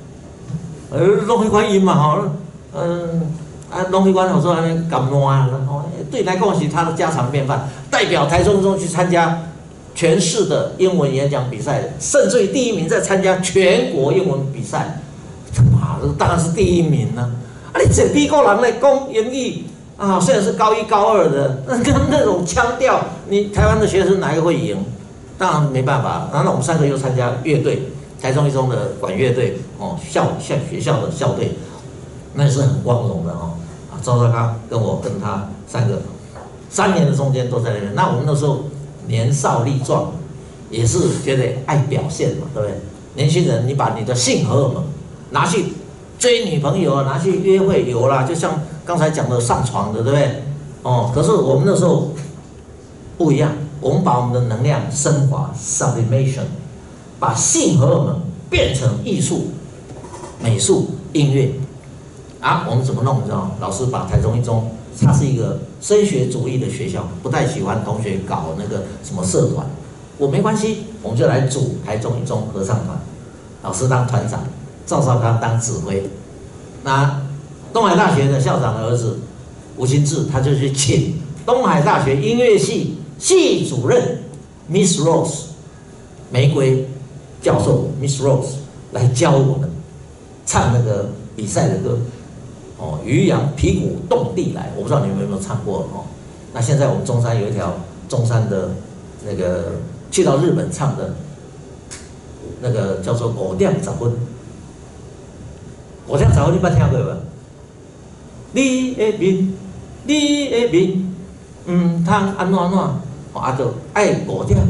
do？ 弄一关音嘛哈，弄一关我说安尼咁烂哦，对来讲是他的家常便饭。代表台中中去参加全市的英文演讲比赛，甚至于第1名在参加全国英文比赛，哇，这当然是第1名呢。啊，你这美国人来讲英语啊，虽然是高1、高2的，那种腔调，你台湾的学生哪一个会赢？当然没办法，然后我们3个又参加乐队，台中一中的管乐队哦，学校的校队，那是很光荣的哦。啊，赵少康跟我跟他3个，3年的中间都在那边。那我们那时候年少力壮，也是觉得爱表现嘛，对不对？年轻人，你把你的性荷尔蒙拿去追女朋友啊，拿去约会有啦，就像刚才讲的上床的，对不对？哦，可是我们那时候不一样。我们把我们的能量升华 sublimation， 把性荷尔蒙变成艺术、美术、音乐啊！我们怎么弄？你知道吗？老师把台中一中，它是一个升学主义的学校，不太喜欢同学搞那个什么社团。我没关系，我们就来组台中一中合唱团，老师当团长，赵少康当指挥。那东海大学的校长的儿子吴清志，他就去请东海大学音乐系系主任 Miss Rose 玫瑰教授 Miss Rose 来教我们唱那个比赛的歌哦，渔阳鼙鼓动地来，我不知道你们有没有唱过哦。那现在我们中山有一条中山的那个去到日本唱的那个叫做偶店杂婚五条杂货你捌听过无？你的面，你的面，唔通安怎安怎，啊，就爱5点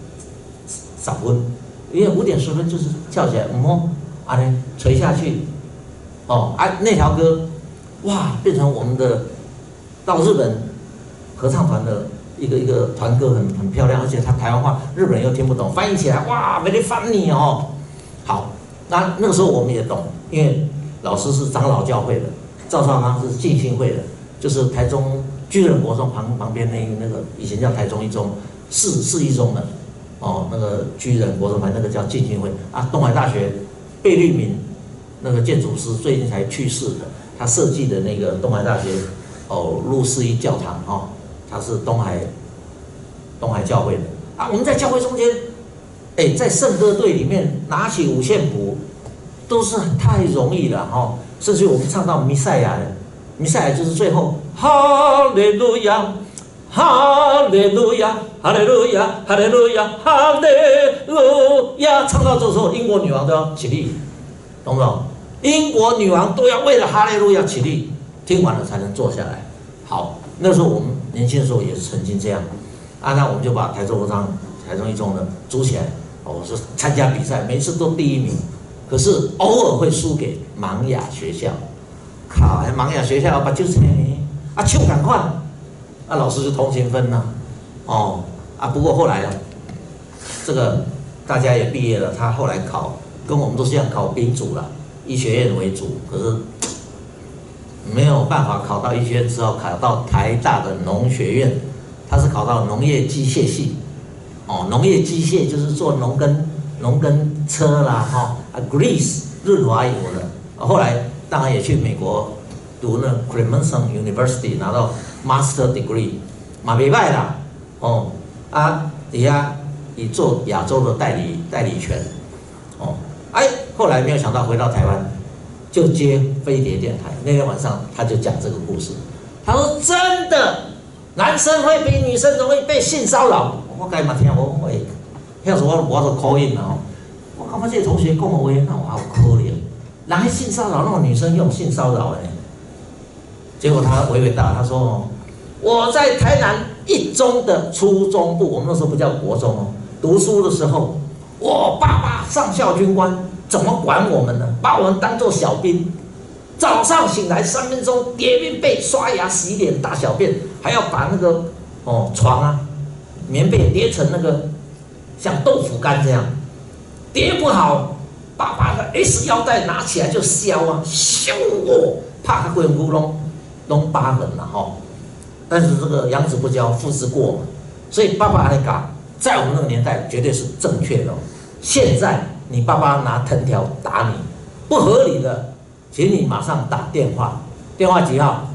10分，因为5点10分就是叫起来，唔好安尼垂下去，那条歌，哇，变成我们的到日本合唱团的一个团歌很漂亮，而且它台湾话日本人又听不懂，翻译起来哇，very funny 哦。好，那个时候我们也懂，因为老师是长老教会的，赵少康是浸信会的，就是台中巨人国中旁边那个以前叫台中一中市一中的那个巨人国中那个叫浸信会啊。东海大学贝聿铭那个建筑师最近才去世的，他设计的那个东海大学路四一教堂他是东海教会的啊。我们在教会中间，在圣歌队里面拿起五线谱都是太容易了甚至我们唱到弥赛亚的，弥赛亚就是最后哈利路亚，哈利路亚，哈利路亚，哈利路亚，哈利路亚，唱到这时候，英国女王都要起立，懂不懂？英国女王都要为了哈利路亚起立，听完了才能坐下来。好，那时候我们年轻的时候也是曾经这样啊，那我们就把台中一中的组起来，我是参加比赛，每次都第1名，可是偶尔会输给盲哑学校。靠，盲哑学校把就是唱赶快，老师就同情分了，不过后来这个大家也毕业了，他后来考跟我们都是一样考兵组了，医学院为主，可是没有办法考到医学院，只好考到台大的农学院，他是考到农业机械系，农业机械就是做农耕车啦，Grease 润滑油的，后来当然也去美国读那 Clemson University 拿到 Master Degree， 嘛袂歹啦，底下以做亚洲的代理权，后来没有想到回到台湾，就接飞碟电台。那天晚上他就讲这个故事，他说真的，男生会比女生容易被性骚扰。我该嘛听那时候我都call in了我感觉这个同学讲的话，那我好可怜，人还性骚扰那种女生用性骚扰结果他娓娓道来，他说我在台南一中的初中部，我们那时候不叫国中读书的时候，我爸爸上校军官怎么管我们呢？把我们当作小兵，早上醒来3分钟叠棉被、刷牙、洗脸、大小便，还要把那个床棉被叠成那个像豆腐干这样，叠不好，爸爸的 S 腰带拿起来就削削怕他规骨拢疤痕了但是这个养子不教，父之过嘛，所以爸爸来搞，在我们那个年代绝对是正确的现在你爸爸拿藤条打你，不合理的，请你马上打电话，电话几号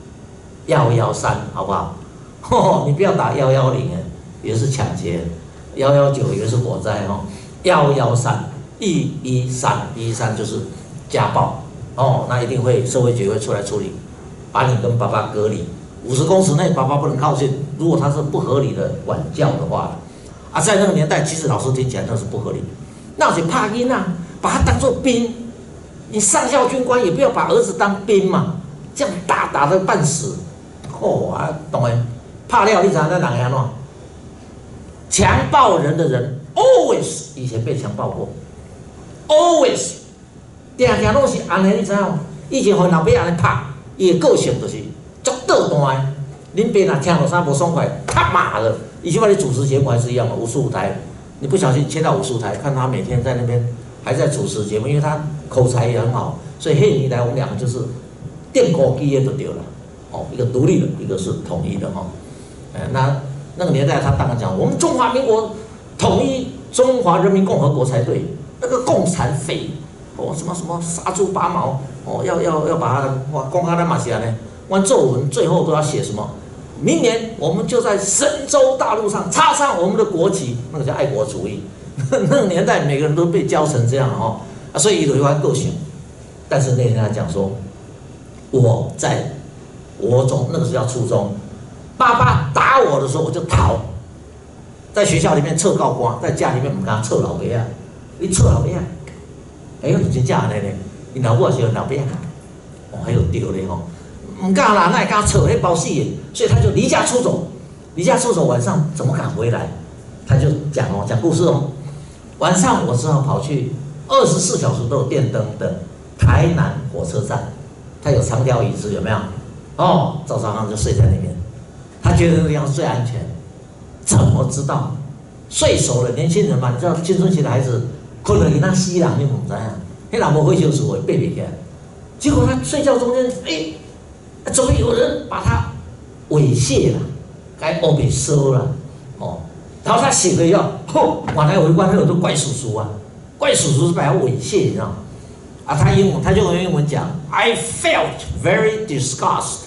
？113，好不好？你不要打110也是抢劫，119也是火灾113就是家暴那一定会社会局会出来处理，把你跟爸爸隔离50公尺内，爸爸不能靠近。如果他是不合理的管教的话，在那个年代，其实老师听起来那是不合理。那是怕音把他当作兵，你上校军官也不要把儿子当兵嘛，这样打得半死。懂没？怕料你知道在哪样弄？强暴人的人 always 以前被强暴过 ，always 定都是安尼，你知道吗？以前和老爸安尼拍，伊的个性就是足倒弹的。恁爸若听到啥不爽快，他妈的！以前把你主持节目还是一样嘛，武术台，你不小心切到武术台，看他每天在那边还在主持节目，因为他口才也很好，所以迄年代我们两个就是电锅机的就对了，一个独立的，一个是统一的那个年代他当然讲，我们中华民国统一中华人民共和国才对，那个共产匪什么杀猪拔毛要把他公开的马西亚呢，我作文最后都要写什么？明年我们就在神州大陆上插上我们的国旗，那个叫爱国主义。那个年代每个人都被教成这样所以有一番个性。但是那天他讲说，我在国中那个时候叫初中，爸爸打我的时候我就逃，在学校里面测高官，在家里面我们跟他测老爸你测老爸就真正安尼呢。 你老母是老爸，哦，还有丢嘞吼，唔敢啦，那也敢扯那包戏，所以他就离家出走。离家出走，晚上怎么敢回来？他就讲故事哦。晚上我只好跑去24小时都有电灯的台南火车站，它有长条椅子，有没有？哦，早上就睡在那边。他觉得那个地方最安全，怎么知道？睡熟了，年轻人嘛，你知道青春期的孩子困了，你那死人你唔知啊，那人无会休息会背不起来。结果他睡觉中间，怎么有人把他猥亵了？该欧给收了，哦，然后他醒了以后，往来围观，他有个怪叔叔啊，怪叔叔是把他猥亵，你知道吗？啊，他就用英文讲 ，I felt very disgust，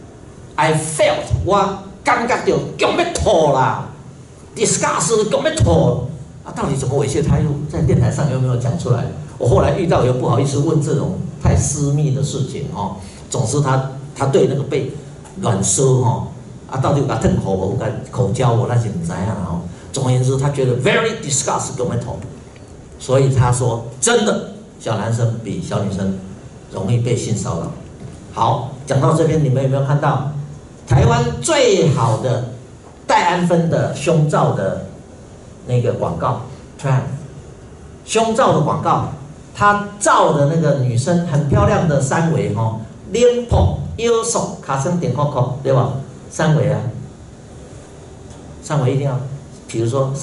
I felt 我感觉到强要吐啦 ，disgust 强要吐啊，到底怎么猥亵？他又在电台上有没有讲出来？我后来遇到又不好意思问这种太私密的事情哦，总之他对那个被软收哈。啊，到底有甲吞口无，有甲口交无，那是唔知啊。然后，总而言之，他觉得 very disgust 跟我们同，所以他说，真的，小男生比小女生容易被性骚扰。好，讲到这边，你们有没有看到台湾最好的戴安芬的胸罩的那个广告 ？Tram 胸罩的广告，他照的那个女生很漂亮的三围哈，脸庞、腰瘦、卡身点扣扣，对吧？三围啊，三围一定要，比如说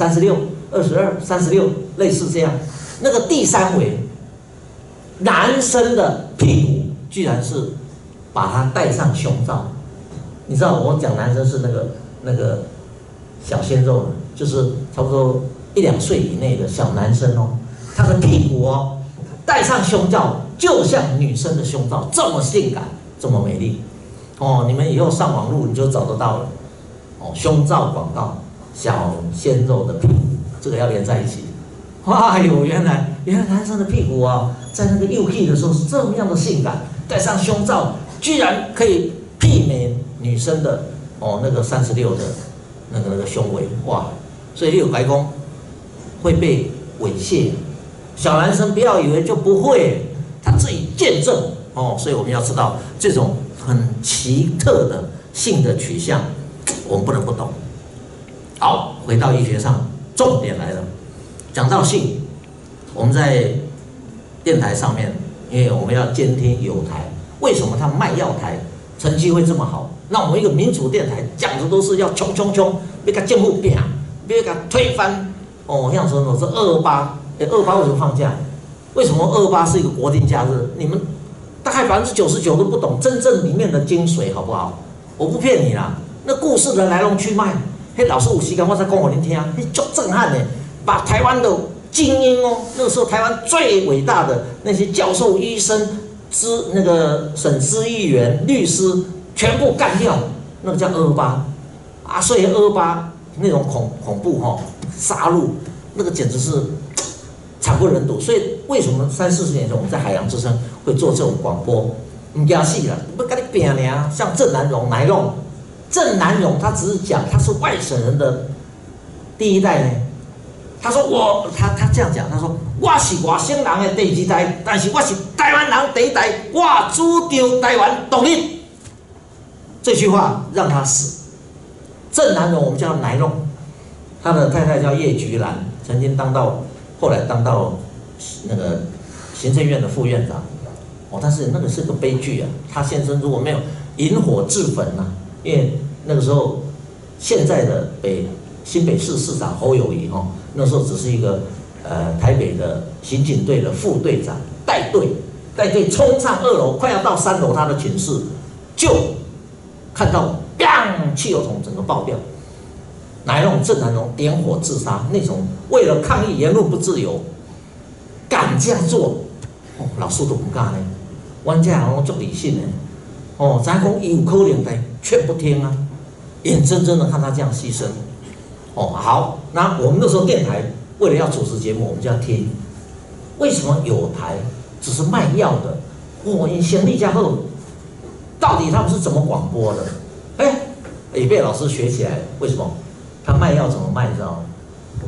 36、22、36，类似这样。那个第三围，男生的屁股居然是把它戴上胸罩。你知道我讲男生是那个小鲜肉，就是差不多1、2岁以内的小男生哦，他的屁股哦戴上胸罩，就像女生的胸罩，这么性感，这么美丽。哦，你们以后上网路你就找得到了。哦，胸罩广告，小鲜肉的屁股，这个要连在一起。哇哟，原来男生的屁股啊，在那个幼气的时候是这么样的性感，戴上胸罩居然可以媲美女生的那个36的那个胸围，哇！所以你有白宫会被猥亵，小男生不要以为就不会，他自己见证哦。所以我们要知道这种很奇特的性的取向，我们不能不懂。好，回到医学上，重点来了。讲到性，我们在电台上面，因为我们要监听友台，为什么他卖药台成绩会这么好？那我们一个民主电台讲的都是要冲，要跟政府拼，要给他推翻。哦，像说是228，228为什么放假？为什么228是一个国定假日？你们大概99%都不懂真正里面的精髓，好不好？我不骗你啦，那故事的来龙去脉，老师有时间我再讲给你听，足震撼的，把台湾的精英哦，那个时候台湾最伟大的那些教授、医生、那个省市议员、律师，全部干掉，那个叫228啊，所以228那种恐怖哈、杀戮，那个简直是惨不忍睹。所以为什么30-40年前我们在海洋之声会做这种广播？唔惊死啦，不跟你拼呢。像郑南榕，郑南榕他只是讲他是外省人的第一代呢。他说他这样讲，他说我是外省人的第2代，但是我是台湾人第1代，我主张台湾独立。这句话让他死。郑南榕我们叫南榕，他的太太叫叶菊兰，曾经后来当到那个行政院的副院长。但是那个是个悲剧啊！他先生如果没有引火自焚啊，因为那个时候现在的新北市市长侯友宜那时候只是一个台北的刑警队的副队长，带队冲上2楼，快要到3楼他的寝室，就看到砰，汽油桶整个爆掉。郑南榕点火自杀，那种为了抗议言论不自由，敢这样做，老师都不敢呢。阮这人拢足理性的，知影讲伊有可能，但却不听啊，眼睁睁的看他这样牺牲。好，那我们那时候电台为了要主持节目，我们就要听，为什么有台只是卖药的？因先例加后，到底他们是怎么广播的？也被老师学起来了。为什么？他卖药怎么卖？你知道吗？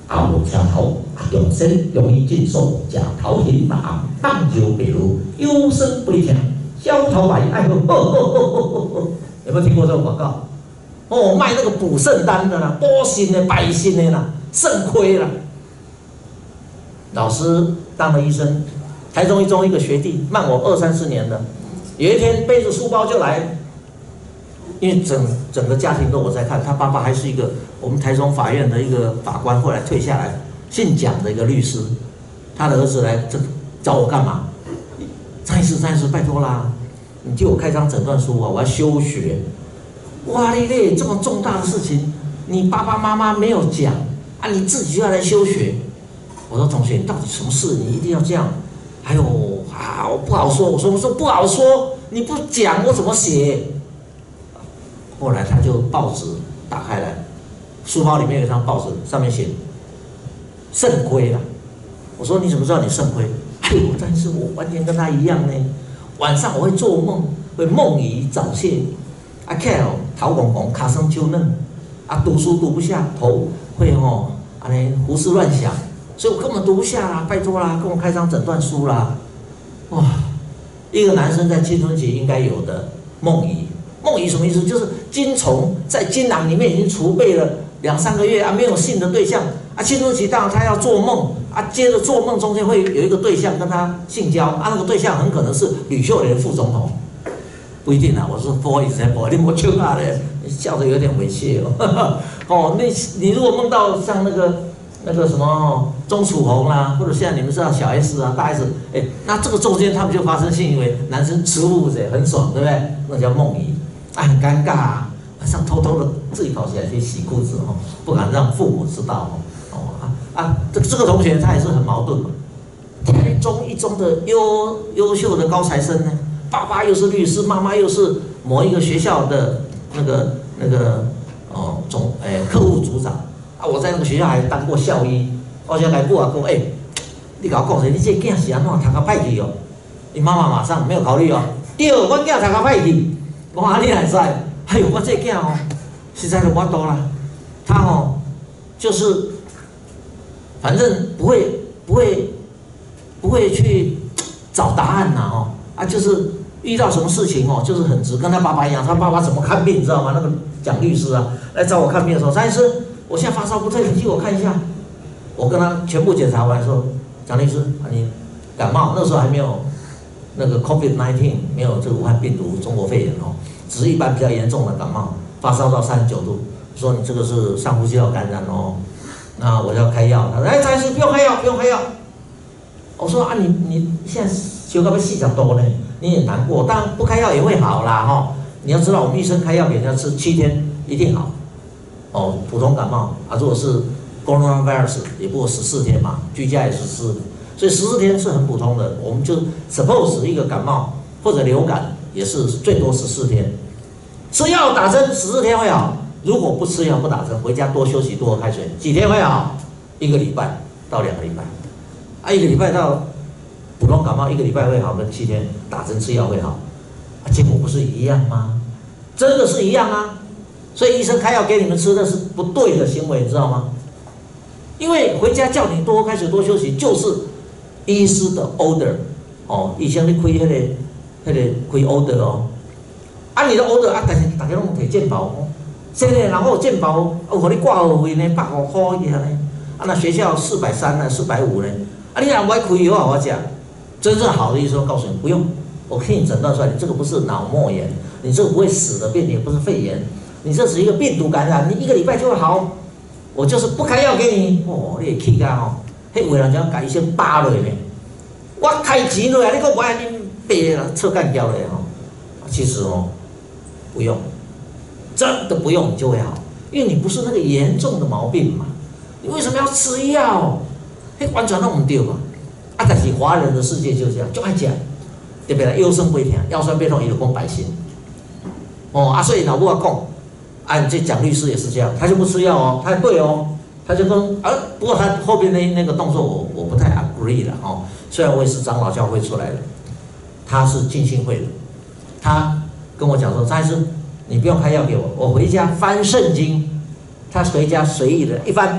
阿无车头，用身容易进手，食头型马暗，放酒北路，优声不离听，消头百爱喝。有没有听过这个广告？哦，卖那个补肾丹的啦，补肾的、白肾的啦，肾亏啦。老师当了医生，台中一中一个学弟，慢我20-30年的，有一天背着书包就来。因为整个家庭都我在看，他爸爸还是一个我们台中法院的一个法官，后来退下来，姓蒋的一个律师。他的儿子来找我干嘛？张医师，拜托啦，你替我开张诊断书啊，我要休学。哇哩嘞，这么重大的事情，你爸爸妈妈没有讲啊，你自己就要来休学。我说同学，你到底什么事？你一定要这样？哎呦啊，我不好说。我说不好说，你不讲我怎么写？后来他就报纸打开来，书包里面有一张报纸，上面写肾亏了。我说你怎么知道你肾亏？哎呦，但是我完全跟他一样呢。晚上我会做梦，会梦遗早泄，啊，看哦头拱拱，卡生秋嫩，啊，读书读不下，头会安尼胡思乱想，所以我根本读不下啦，拜托啦，跟我开张诊断书啦。哇，一个男生在青春期应该有的梦遗。梦遗什么意思？就是精虫在精囊里面已经储备了2-3个月啊，没有性的对象啊。青春期当然他要做梦啊，接着做梦中间会有一个对象跟他性交啊，那个对象很可能是吕秀莲副总统，不一定啊。我说 for example， 你莫笑啊嘞，你笑得有点猥亵哦。哦，你如果梦到像那个什么钟楚红啦，或者现在你们知道小 S 啊、大 S， 那这个中间他们就发生性行为，男生吃物者很爽，对不对？那叫梦遗。啊，很尴尬啊！晚上偷偷的自己跑起来去洗裤子哦，不敢让父母知道哦。这个同学他也是很矛盾嘛。台中一中的优秀的高材生呢，爸爸又是律师，妈妈又是某一个学校的那个课务组长啊。我在那个学校还当过校医，我现在来母啊讲，你甲我讲者，你这囝是安怎读较歹去哦？你妈妈马上没有考虑哦，对，我囝读较歹去。我说你哪知？哎呦，我这囝哦，实在是我多啦。他就是反正不会去找答案呐就是遇到什么事情就是很直，跟他爸爸一样。他爸爸怎么看病你知道吗？那个蒋律师啊，来找我看病的时候，张医师，我现在发烧不退，你替我看一下。我跟他全部检查完说，蒋律师，你感冒，那时候还没有那个 COVID-19， 没有这个武汉病毒、中国肺炎只是一般比较严重的感冒，发烧到39度，说你这个是上呼吸道感染那我要开药。他说张医师不用开药，不用开药。我说啊，你现在修到要40多呢，你也难过，当然不开药也会好啦你要知道我们医生开药给人家吃7天一定好普通感冒如果是 coronavirus 也不过14天嘛，居家也14，所以14天是很普通的。我们就 suppose 一个感冒或者流感也是最多14天，吃药打针14天会好。如果不吃药不打针，回家多休息多喝开水，几天会好？1个礼拜到2个礼拜1个礼拜到普通感冒1个礼拜会好，跟7天打针吃药会好结果不是一样吗？真的是一样啊！所以医生开药给你们吃的是不对的行为，你知道吗？因为回家叫你多喝开水多休息，就是医师的 order 医生你开开 order 你的 order但是大家拢摕健保现在然后健保给你挂号费呢150块呢那学校430呢450呢你若不爱开药我讲，真正好的医生告诉你不用，我给你诊断出来，你这个不是脑膜炎，你这个不会死的病，也不是肺炎，你这是一个病毒感染，你1个礼拜就会好。我就是不开药给你，你会气啊迄有人将甲医生扒落呢，我开钱落来，你搁不爱恁白啦，扯干掉了其实不用，真的不用你就会好，因为你不是那个严重的毛病嘛，你为什么要吃药？完全弄唔对嘛！但是华人的世界就这样，就爱吃，特别là腰酸背痛，腰酸背痛伊就讲白心。所以老母讲，这蒋律师也是这样，他就不吃药他对他就跟不过他后边那个动作我不太 agree 了虽然我也是长老教会出来的，他是浸信会的，他跟我讲说，张医师，你不用开药给我，我回家翻圣经，他回家随意的一翻。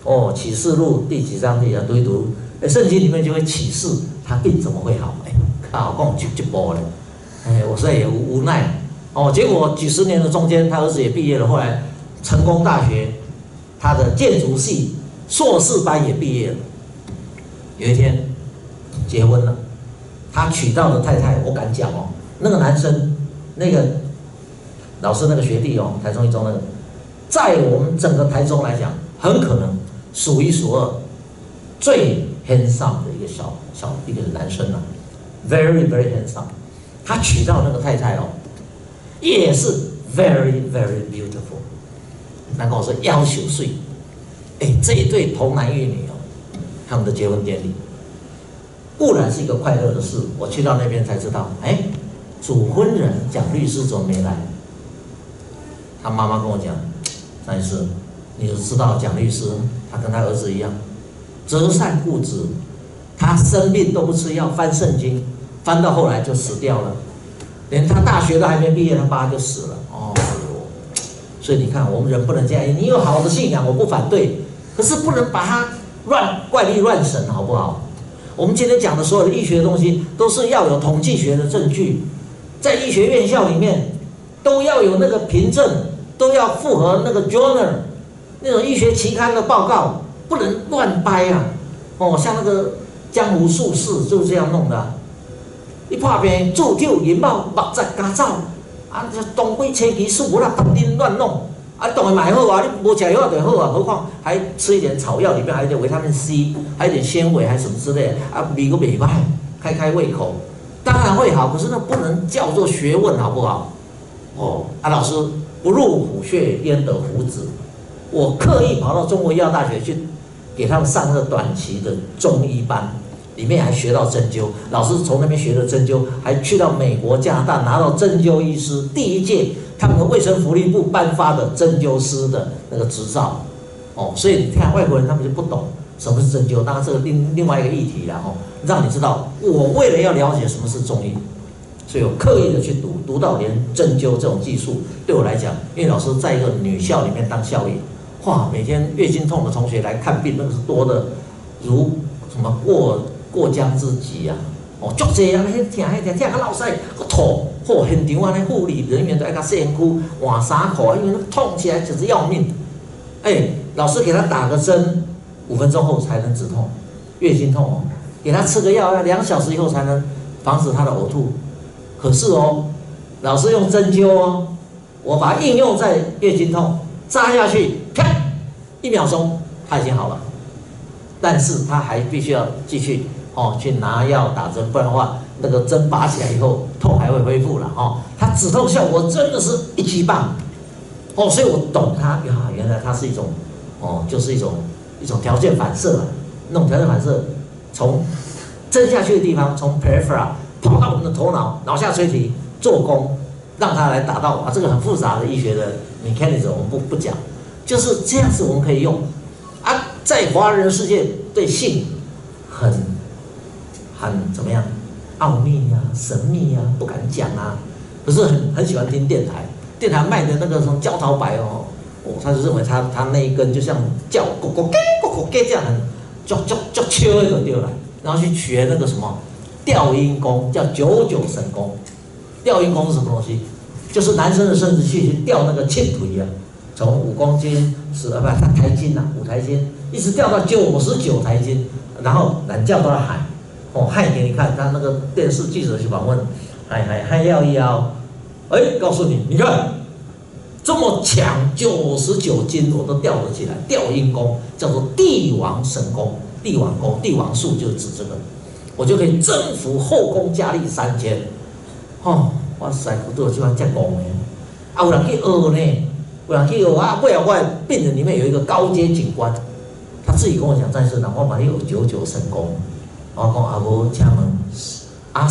哦，启示录第几章第啊读一读，圣经里面就会启示他病怎么会好？靠，跟我就播了，我实在也无奈哦。结果几十年的中间，他儿子也毕业了，后来成功大学他的建筑系硕士班也毕业了。有一天结婚了，他娶到的太太，我敢讲哦，那个男生，那个老师那个学弟哦，台中一中那个，在我们整个台中来讲，很可能数一数二最 handsome 的一个男生啊 ，very very handsome。他娶到那个太太哦，也是 very very beautiful。那跟我说要求岁，这一对童男玉女哦，他们的结婚典礼，固然是一个快乐的事。我去到那边才知道，主婚人蒋律师怎么没来？他妈妈跟我讲，张医师，你就知道蒋律师他跟他儿子一样，择善固执，他生病都不吃药，翻圣经，翻到后来就死掉了，连他大学都还没毕业，他爸就死了。所以你看，我们人不能这样，你有好的信仰，我不反对，可是不能把它怪力乱神，好不好？我们今天讲的所有的医学的东西，都是要有统计学的证据，在医学院校里面都要有那个凭证，都要符合那个 journal 那种医学期刊的报告，不能乱掰啊！像那个江湖术士就是这样弄的啊。一破病助救引爆目疾加走东归切鸡树啦，当丁乱弄当然买好啊，你无吃药就好啊，何况还吃一点草药，里面还有点维他命 C， 还有点纤维，还什么之类的味个袂歹，开胃口，当然会好，可是那不能叫做学问，好不好？老师不入虎穴焉得虎子，我刻意跑到中国医药大学去给他们上那个短期的中医班。里面还学到针灸，老师从那边学的针灸，还去到美国、加拿大拿到针灸医师第一届他们的卫生福利部颁发的针灸师的那个执照。所以你看外国人他们就不懂什么是针灸，当然这个另外一个议题啦让你知道，我为了要了解什么是中医，所以我刻意的去读到连针灸这种技术对我来讲，因为老师在一个女校里面当校医，每天月经痛的同学来看病，那个是多的如什么过江之鲫啊！足济啊，听啊老师个吐，现场啊，护理人员都爱甲身躯换衫裤，因为痛起来简直要命。老师给他打个针，5分钟后才能止痛，月经痛给他吃个药要2小时以后才能防止他的呕吐。可是老师用针灸我把它应用在月经痛，扎下去，啪，1秒钟他已经好了，但是他还必须要继续。去拿药打针，不然的话，那个针拔起来以后，痛还会恢复了它止痛效果真的是一级棒所以我懂它原来它是一种就是一种条件反射啊，那种条件反射从针下去的地方，从 peripheral 跑到我们的头脑，脑下垂体做功，让它来达到这个很复杂的医学的 mechanism， 我们不讲，就是这样子我们可以用在华人世界对性很怎么样？奥秘神秘不敢讲可是很喜欢听电台卖的那个什么焦桃白他就认为他那一根就像叫咕咕给这样很就秋就对了，然后去学那个什么调音功，叫99神功。调音功是什么东西？就是男生的生殖器去调那个气腿从5公斤台斤5台斤，一直调到99台斤，然后懒觉都要喊。喊给你看，他那个电视记者去访问，喊要，告诉你，你看这么强，99斤我都吊得起来，吊阴功叫做帝王神功，帝王功，帝王术就是指这个，我就可以征服后宫佳丽3000。哇塞，我都有喜欢这样讲的，有人去学呢，有人去学尾后我的病人里面有一个高阶警官，他自己跟我讲，战士长，我有99神功。我讲无，请问阿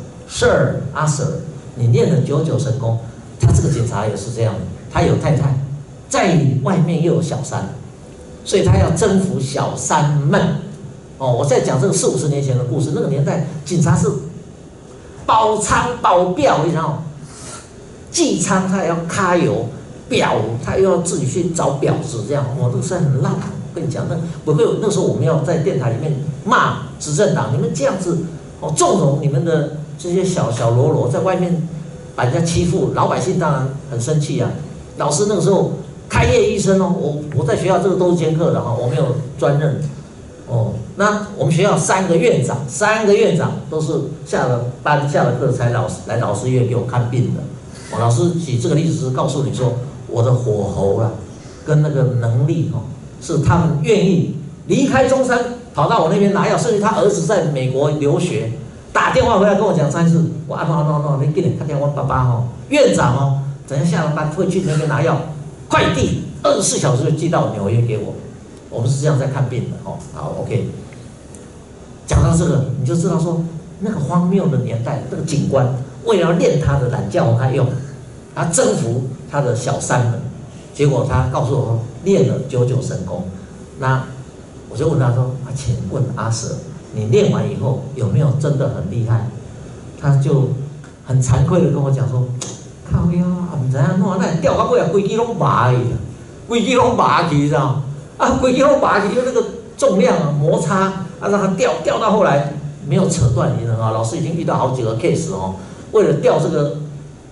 Sir， 阿 Sir， 你念了99神功，他这个警察也是这样的，他有太太，在外面又有小三，所以他要征服小三们。我在讲这个40-50年前的故事，那个年代警察是包仓包表，你知道吗？寄仓他也要揩油，表他又要自己去找婊子，这样这个是很烂。 跟你讲，不会有那时候我们要在电台里面骂执政党，你们这样子纵容你们的这些小喽啰在外面把人家欺负，老百姓当然很生气啊。老师那个时候开业医生我在学校这个都是兼课的我没有专任。那我们学校3个院长都是下了班下了课才来老师院给我看病的。老师举这个例子是告诉你说，我的火候啊，跟那个能力是他们愿意离开中山跑到我那边拿药，甚至他儿子在美国留学，打电话回来跟我讲3次，我你给你打电话，我爸爸院长等下下了班会去那边拿药，快递24小时就寄到纽约给我。我们是这样在看病的好 OK。讲到这个，你就知道说那个荒谬的年代，那个警官为了练他的懒觉他用，他征服他的小三们，结果他告诉我说练了99神功。那我就问他说请问阿 Sir， 你练完以后有没有真的很厉害？他就很惭愧的跟我讲说，靠呀，唔知影弄那掉到尾啊，规支拢麻去，规支拢麻去，知道？规支拢麻去，就那个重量摩擦让它掉到后来没有扯断，你知道吗？老师已经遇到好几个 case 为了掉这个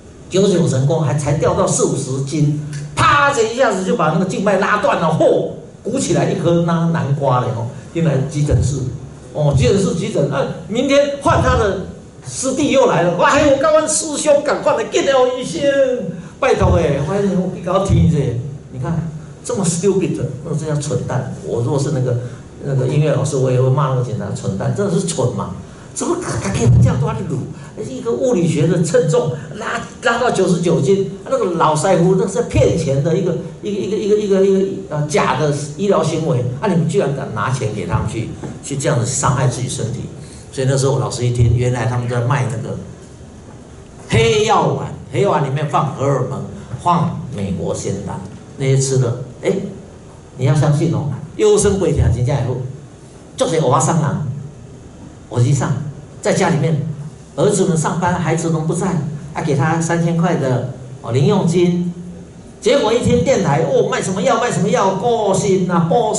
99神功，才掉到40-50斤，啪这一下子就把那个静脉拉断了，鼓起来一颗南瓜嘞进来急诊室，急诊，明天换他的师弟又来了，我跟我师兄赶快来见了医生，拜托我给搞听这，你看这么 stupid 的，这叫蠢蛋。我如果是那个音乐老师，我也会骂那个警察蠢蛋，真的是蠢嘛？怎么可以这样多的卤？一个物理学的称重拉到99斤，那个老师傅那是骗钱的一个假的医疗行为你们居然敢拿钱给他们去这样子伤害自己身体？所以那时候老师一听，原来他们在卖那个黑药丸，黑药丸里面放荷尔蒙，放美国仙丹，那些吃的，你要相信优生贵田真正以后，就是我上人，我一上。在家里面，儿子们上班，孩子们不在，给他3000块的零用金。结果一听电台卖什么药，高薪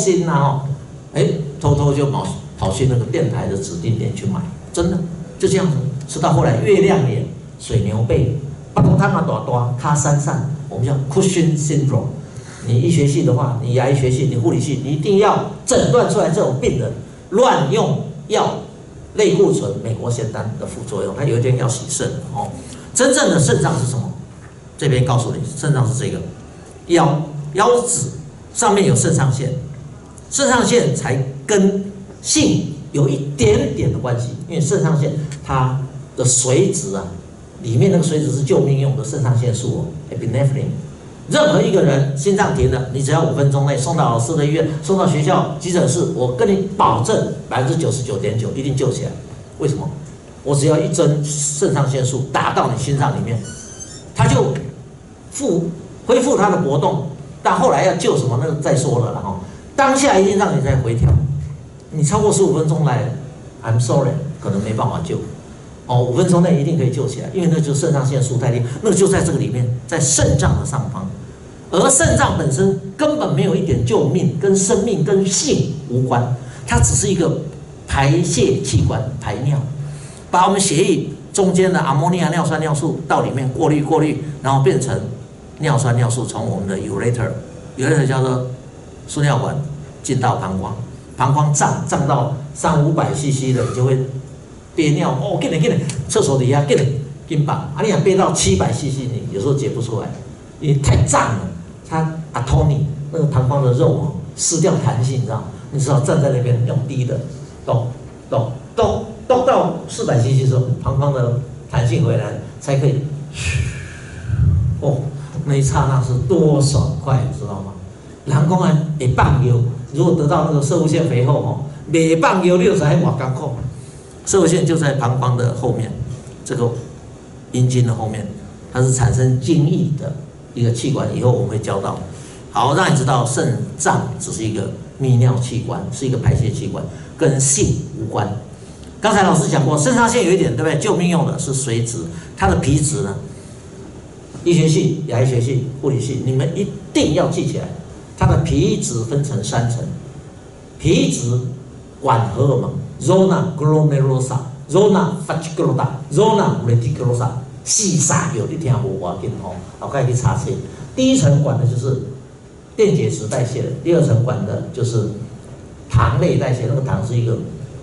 偷偷就跑去那个电台的指定店去买，真的就这样子。吃到后来月亮脸、水牛背、巴肚汤大，卡散散，我们叫 Cushing syndrome。你医学系的话，你牙医学系，你护理系，你一定要诊断出来这种病人乱用药。类固醇、美国仙丹的副作用，它有一天要洗肾真正的肾脏是什么？这边告诉你，肾脏是这个腰子上面有肾上腺，肾上腺才跟性有一点点的关系，因为肾上腺它的髓质里面那个髓质是救命用的肾上腺素epinephrine。任何一个人心脏停了，你只要5分钟内送到老师的医院，送到学校急诊室，我跟你保证99.9%一定救起来。为什么？我只要一针肾上腺素打到你心脏里面，它就恢复它的搏动。但后来要救什么，那个再说了当下一定让你再回调。你超过15分钟来 ，I'm sorry， 可能没办法救。5分钟内一定可以救起来，因为那就是肾上腺素太低，那个就在这个里面，在肾脏的上方。而肾脏本身根本没有一点救命，跟生命跟性无关，它只是一个排泄器官，排尿，把我们血液中间的阿莫尼亚尿酸尿素到里面过滤，然后变成尿酸尿素，从我们的 ureter 叫做输尿管进到膀胱，膀胱胀到300-500 cc 的，你就会憋尿给你，厕所底下紧绑你想憋到700 cc， 你有时候解不出来，因为太胀了。它atony那个膀胱的肉失掉弹性，你知道？你只好站在那边用低的，咚到400 cc 的时候，膀胱的弹性回来才可以。那一刹那是多爽快，你知道吗？人讲会放尿，如果得到那个射物腺肥厚未放尿，你就知影偌艰苦。射物腺就在膀胱的后面，这个阴茎的后面，它是产生精液的一个器官，以后我们会教到。好，让你知道肾脏只是一个泌尿器官，是一个排泄器官，跟性无关。刚才老师讲过，肾上腺有一点，对不对？救命用的是髓质，它的皮质呢？医学系、牙医学系、护理系，你们一定要记起来，它的皮质分成3层， 皮质管荷尔蒙 zona glomerulosa、zona fasciculosa、zona reticulosa， 4个你听无要紧吼，后盖去查册。第一层管的就是电解质代谢的，第二层管的就是糖类代谢，那个糖是一个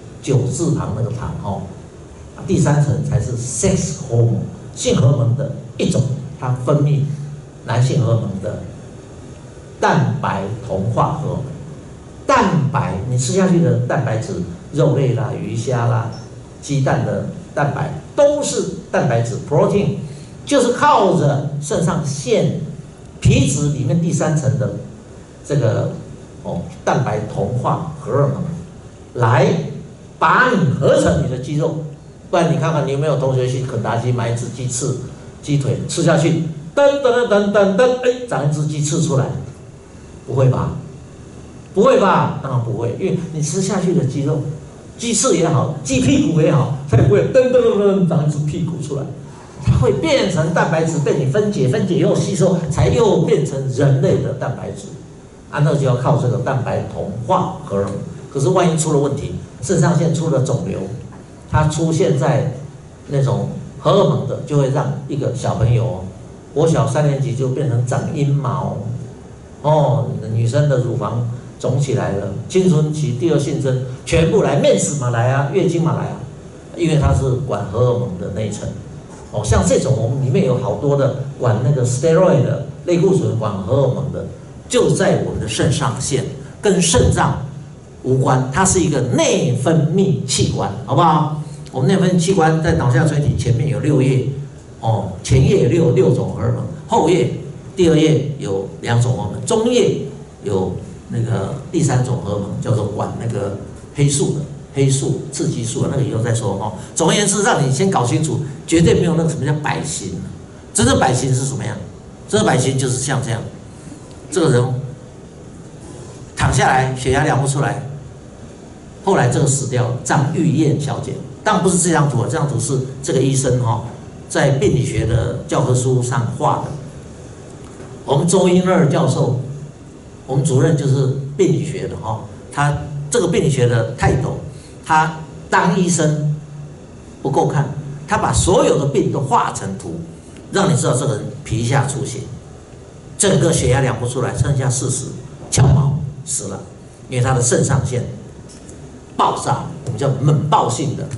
9字旁那个糖哦。第三层才是 sex hormone 性荷尔蒙的一种，它分泌男性荷尔蒙的蛋白同化荷尔蒙。蛋白你吃下去的蛋白质，肉类啦、鱼虾啦、鸡蛋的蛋白都是蛋白质 protein， 就是靠着肾上腺皮质里面第三层的这个蛋白同化荷尔蒙来把你合成你的肌肉。不然你看看你有没有同学去肯达基买一只鸡翅、鸡腿吃下去，噔噔噔噔噔，哎，长一只鸡翅出来，不会吧？不会吧？当然不会，因为你吃下去的鸡肉，鸡翅也好，鸡屁股也好，它也不会噔噔噔噔长一只屁股出来，它会变成蛋白质被你分解以后吸收，才又变成人类的蛋白质。那就要靠这个蛋白同化荷尔蒙。可是万一出了问题，肾上腺出了肿瘤，它出现在那种荷尔蒙的，就会让一个小朋友国小3年级就变成长阴毛，女生的乳房肿起来了，青春期第二性征全部来，面子嘛来啊，月经嘛来啊，因为它是管荷尔蒙的那一层。像这种我们里面有好多的管那个 steroid 的类固醇管荷尔蒙的，就在我们的肾上腺，跟肾脏无关，它是一个内分泌器官，好不好？我们内分泌器官在脑下垂体前面有6页，前叶有6种荷尔蒙，后叶第2页有2种荷尔蒙，中叶有那个第3种荷尔蒙，叫做管那个黑素的。黑素、刺激素那个以后再说总而言之，让你先搞清楚，绝对没有那个什么叫百型。真正百型是什么样？真正百型就是像这样，这个人躺下来，血压量不出来，后来这个死掉了，张玉燕小姐。当然不是这张图，这张图是这个医生在病理学的教科书上画的。我们周英二教授，我们主任就是病理学的他这个病理学的泰斗。他当医生不够看，他把所有的病都画成图，让你知道这个人皮下出血，整个血压量不出来，剩下40，翘毛死了，因为他的肾上腺爆炸，我们叫猛爆性的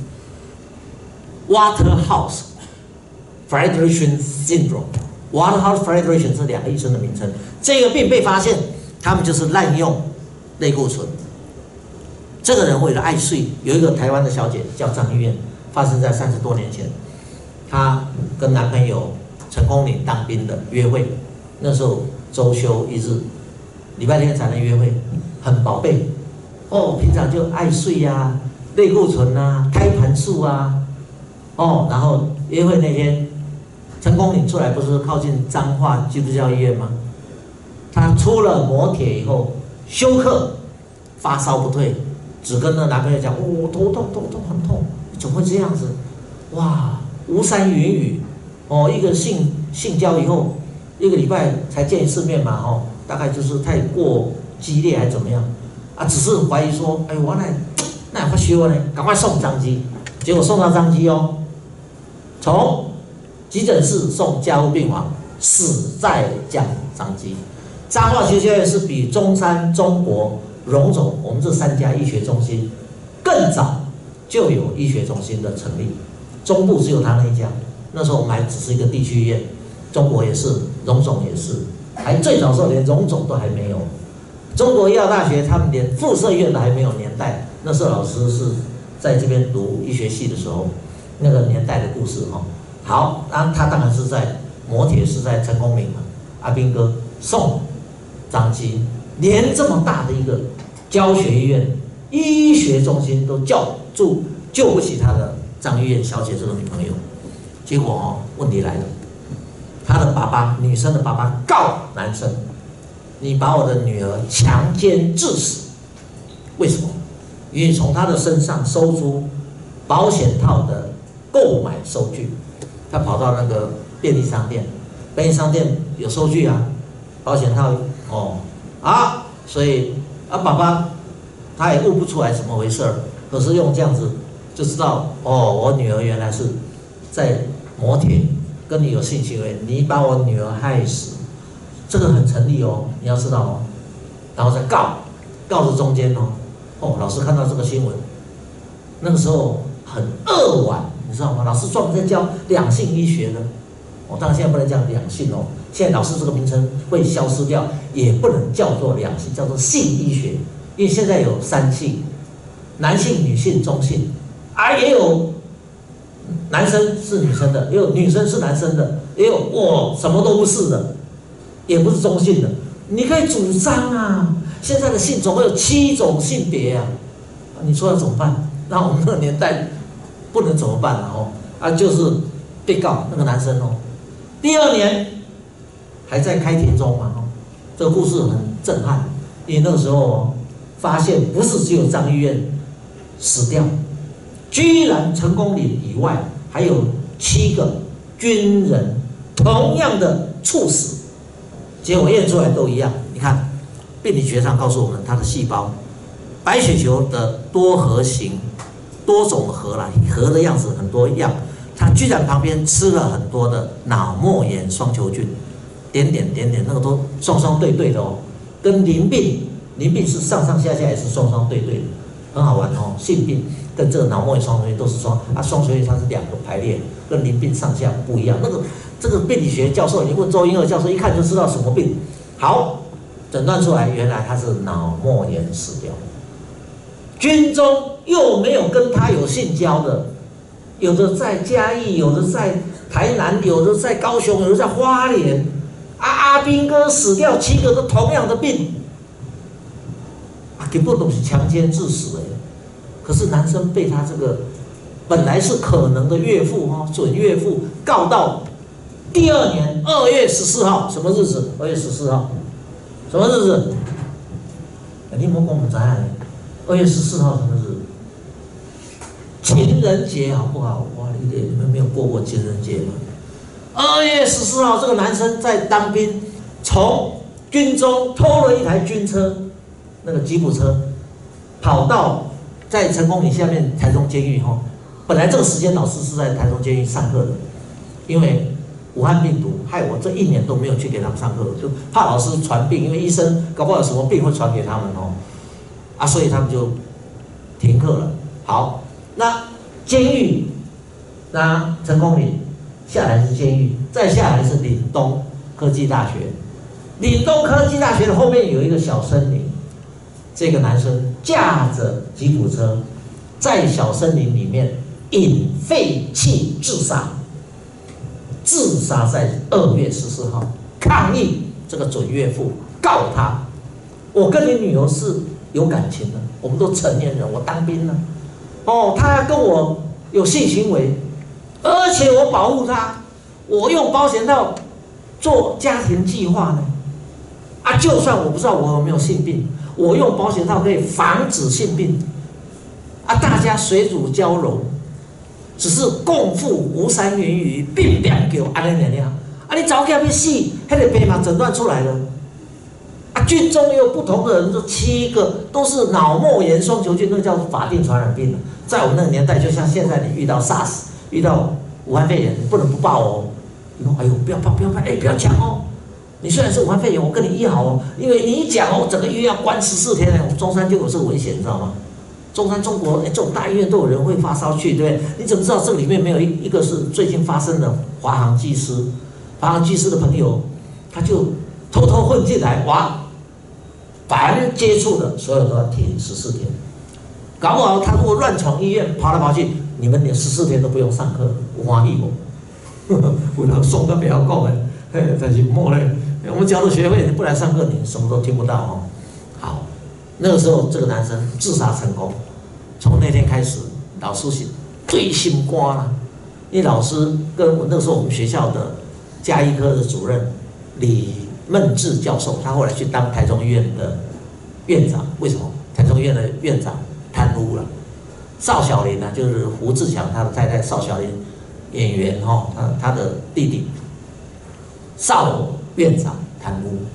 Waterhouse Friderichsen Syndrome。Waterhouse Friderichsen 是2个医生的名称。这个病被发现，他们就是滥用类固醇。这个人为了爱睡，有一个台湾的小姐叫张玉燕，发生在30多年前。她跟男朋友陈公岭当兵的约会，那时候周休1日，礼拜天才能约会，很宝贝平常就爱睡啊，类固醇啊，开盘术啊，然后约会那天，陈公岭出来不是靠近彰化基督教医院吗？他出了摩铁以后休克，发烧不退。只跟那男朋友讲，头痛很痛，怎么会这样子？哇，巫山云雨，一个性交以后1个礼拜才见1次面嘛，大概就是太过激烈还是怎么样啊？只是怀疑说，哎，我那发烧呢，赶快送张基，结果送到张基从急诊室送加护病房，死在张基。彰化学校院是比中山、中国、荣总，我们这3家医学中心更早就有医学中心的成立，中部只有他那一家。那时候我们还只是一个地区医院，中国也是，荣总也是，还最早时候连荣总都还没有。中国医药大学他们连附设院都还没有年代，那时候老师是在这边读医学系的时候，那个年代的故事好，他当然是在摩铁，是在陈公岭阿兵哥送张基。连这么大的一个教学医院、医学中心都救不起他的张玉燕小姐这个女朋友，结果问题来了，他的爸爸，女生的爸爸告男生，你把我的女儿强奸致死，为什么？因为从他的身上搜出保险套的购买收据，他跑到那个便利商店有收据啊，保险套所以爸爸他也悟不出来怎么回事儿，可是用这样子就知道，哦，我女儿原来是在磨铁，跟你有性行为，你把我女儿害死，这个很成立哦，你要知道哦，然后再告的中间哦，老师看到这个新闻，那个时候很扼腕，你知道吗？老师专门在教两性医学的，当然现在不能讲两性哦，现在老师这个名称会消失掉，也不能叫做两性，叫做性医学，因为现在有三性，男性、女性、中性，也有男生是女生的，也有女生是男生的，也有什么都不是的，也不是中性的，你可以主张啊。现在的性总共有7种性别啊，你说要怎么办？那我们那个年代不能怎么办啊？就是被告那个男生哦，第2年还在开庭中嘛这个故事很震撼，因为那个时候发现不是只有张玉燕死掉，居然成功岭以外还有7个军人同样的猝死，结果验出来都一样。你看。病理学上告诉我们，它的细胞，白血球的多核型，多种核啦，核的样子很多样，它居然旁边吃了很多的脑膜炎双球菌，点点，那个都双双对对的哦，跟淋病是上上下下也是双双对对的，很好玩哦。性病跟这个脑膜炎双球菌都是双球菌它是2个排列，跟淋病上下不一样。这个病理学教授，你问周英二教授，一看就知道什么病。好。诊断出来，原来他是脑膜炎死掉。军中又没有跟他有性交的，有的在嘉义，有的在台南，有的在高雄，有的在花莲。阿兵哥死掉7个都同样的病，根本都是强奸致死的。可是男生被他这个本来是可能的岳父准岳父告到第2年2月14号，什么日子？2月14号。什么日子？你莫跟我们知啊？2月14号什么日子？情人节好不好？哇，你们没有过过情人节吗？2月14号，这个男生在当兵，从军中偷了一台军车，那个吉普车，跑到在成功岭下面台中监狱本来这个时间老师是在台中监狱上课的，因为武汉病毒害我这1年都没有去给他们上课，就怕老师传病，因为医生搞不好有什么病会传给他们所以他们就停课了。好，那监狱，那成功岭下来是监狱，再下来是岭东科技大学。岭东科技大学的后面有一个小森林，这个男生驾着吉普车，在小森林里面饮废气自杀。自杀在2月14号，抗议这个准岳父告他，我跟你女儿是有感情的，我们都成年人，我当兵了，他跟我有性行为，而且我保护他，我用保险套做家庭计划呢，就算我不知道我有没有性病，我用保险套可以防止性病，大家水乳交融。只是共赴吴山云雨，并两叫安尼样。你早起要死，那个病嘛诊断出来了。军中也有不同的人，这7个都是脑膜炎双球菌，那个叫法定传染病。在我们那个年代，就像现在你遇到 SARS， 遇到武汉肺炎，你不能不报哦。你说哎呦，不要报，不要报，不要讲哦。你虽然是武汉肺炎，我跟你医好哦，因为你一讲整个医院要关14天呢。我们中山就有这个危险，你知道吗？中山中国这种大医院都有人会发烧去，对不对？你怎么知道这里面没有一个是最近发生的华航技师？华航技师的朋友，他就偷偷混进来，凡接触的所有都要停14天。搞不好他如果乱闯医院，跑来跑去，你们连14天都不用上课，有欢喜不？有人送都不要讲的，但是莫嘞，我们交的学费，你不来上课，你什么都听不到好，那个时候这个男生自杀成功。从那天开始，老师是最心肝了，因为老师跟那个时候我们学校的嘉义科的主任李孟志教授，他后来去当台中医院的院长。为什么？台中医院的院长贪污了。邵小林呢，就是胡志强他的太太邵小林，演员他的弟弟邵院长贪污，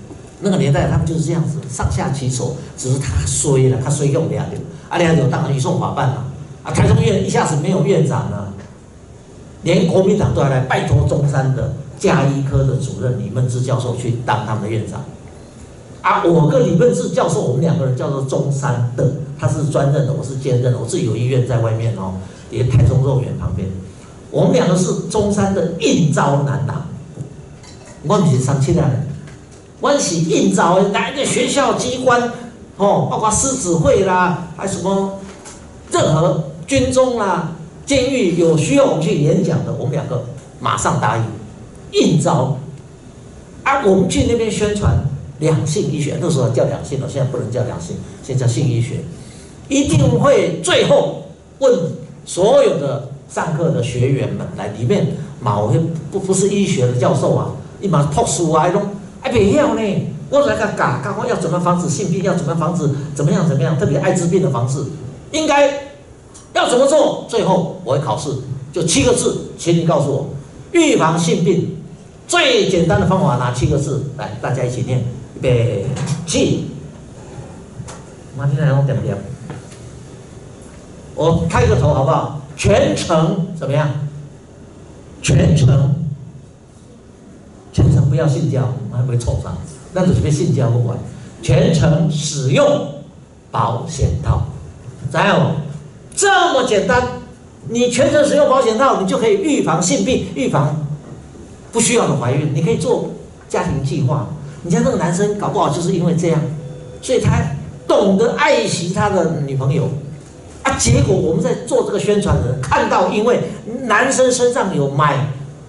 那个年代他们就是这样子，上下其手，只是他衰了，他衰用俩流，俩流当然移送法办了，台中院一下子没有院长了，连国民党都要来拜托中山的家医科的主任李孟志教授去当他们的院长。我跟李孟志教授，我们两个人叫做中山的，他是专任的，我是兼任的，我自己有医院在外面哦，连台中肉圆旁边，我们两个是中山的应招男郎。我不是37的人，我是应招的，哪一个学校机关包括狮子会啦，还什么任何军中啦、监狱有需要我们去演讲的，我们两个马上答应应招。我们去那边宣传两性医学，那时候叫两性了，现在不能叫两性，现在叫性医学。一定会最后问所有的上课的学员们来，里面某些不是医学的教授啊，伊嘛博士啊，伊拢袂晓呢。我来甲教我要怎么防止性病，要怎么防止怎么样，特别艾滋病的防治，应该要怎么做？最后我会考试，就7个字，请你告诉我，预防性病最简单的方法哪7个字？来，大家一起念，预备起。妈，你来弄点不点？我开个头好不好？全程怎么样？全程不要性交，我还不会臭上，那就是被性交不管。全程使用保险套，再有这么简单，你全程使用保险套，你就可以预防性病，预防不需要的怀孕，你可以做家庭计划。你像那个男生搞不好就是因为这样，所以他懂得爱惜他的女朋友。结果我们在做这个宣传的人看到，因为男生身上有买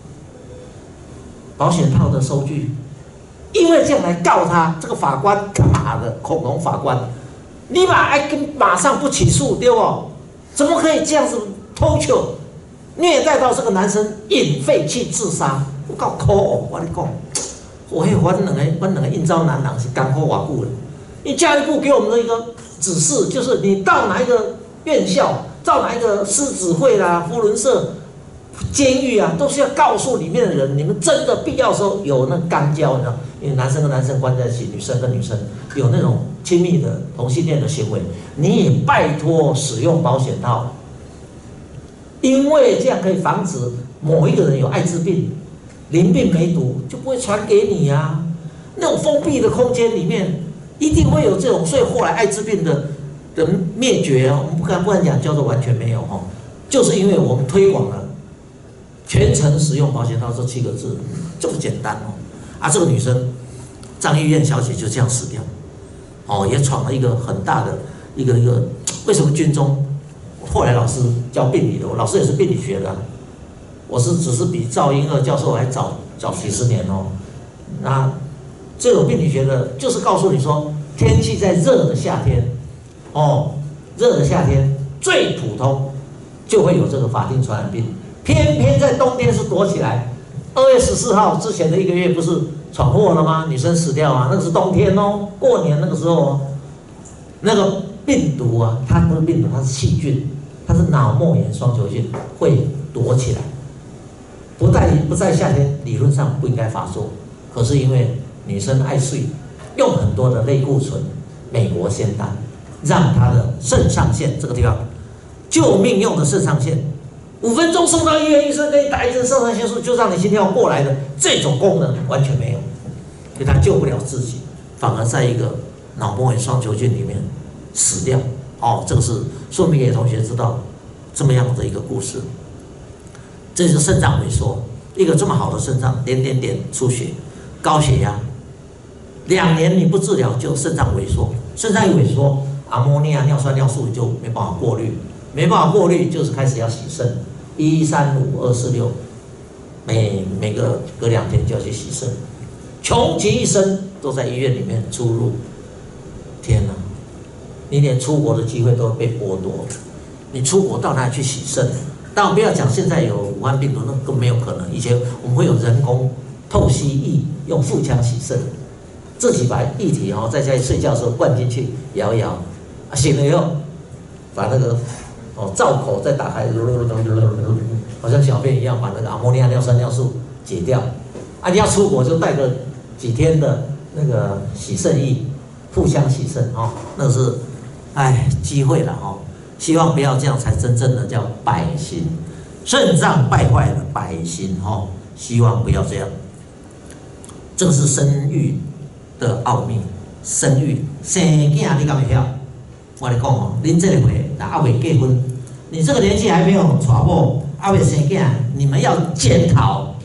保险套的收据，因为这样来告他，这个法官干嘛的？恐龙法官，你马上不起诉，对不？怎么可以这样子偷球虐待到这个男生引废气自杀？我够可恶！我跟你讲，我两个应招男人是艰苦偌久的。你教育部给我们的一个指示就是，你到哪一个院校，到哪一个狮子会啦、福伦社、监狱啊，都是要告诉里面的人，你们真的必要的时候有那肛交，你知道，因为男生跟男生关在一起，女生跟女生有那种亲密的同性恋的行为，你也拜托使用保险套，因为这样可以防止某一个人有艾滋病、淋病梅毒，就不会传给你啊。那种封闭的空间里面，一定会有这种，所以后来艾滋病的灭绝啊，我们不敢讲叫做完全没有哈，就是因为我们推广了全程使用保险套这7个字，这么简单哦。这个女生张玉燕小姐就这样死掉，也闯了一个很大的一个，为什么军中？后来老师教病理的，我老师也是病理学的，我只是比赵英二教授还早几十年哦。那这种病理学的，就是告诉你说，天气在热的夏天，热的夏天最普通就会有这个法定传染病，偏偏在冬天是躲起来。2月14号之前的1个月不是闯祸了吗？女生死掉啊，那个是冬天哦，过年那个时候哦。那个病毒啊，它不是病毒，它是细菌，它是脑膜炎双球菌，会躲起来。不在夏天理论上不应该发作，可是因为女生爱睡，用很多的类固醇、美国仙丹，让她的肾上腺这个地方救命用的肾上腺，5分钟送到医院，医生给你打一针肾上腺素，就让你心跳过来的这种功能完全没有，所以他救不了自己，反而在一个脑膜炎双球菌里面死掉。这个是顺便给同学知道这么样的一个故事。这是肾脏萎缩，一个这么好的肾脏，点出血，高血压，2年你不治疗就肾脏萎缩，肾脏一萎缩，阿莫尼亚、尿酸、尿素就没办法过滤，没办法过滤就是开始要洗肾，135、246，每隔2天就要去洗肾，穷极一生都在医院里面出入，天哪！你连出国的机会都被剥夺，你出国到哪里去洗肾？当然不要讲现在有武汉病毒，那更没有可能。以前我们会有人工透析液，用腹腔洗肾，自己把液体在家里睡觉的时候灌进去，摇一摇，醒了以后把那个罩口再打开，好像小便一样，把那个阿莫尼亚、尿酸、尿素解掉。你要出国就带个几天的那个洗肾液，互相洗肾哦，那是机会了哦。希望不要这样，才真正的叫百行。肾脏败坏了，百行哦，希望不要这样。这个是生育的奥秘，生育生囝你敢会晓？我跟你讲哦，恁这个会还未结婚，你这个年纪还没有娶某，还未生囝，你们要检讨。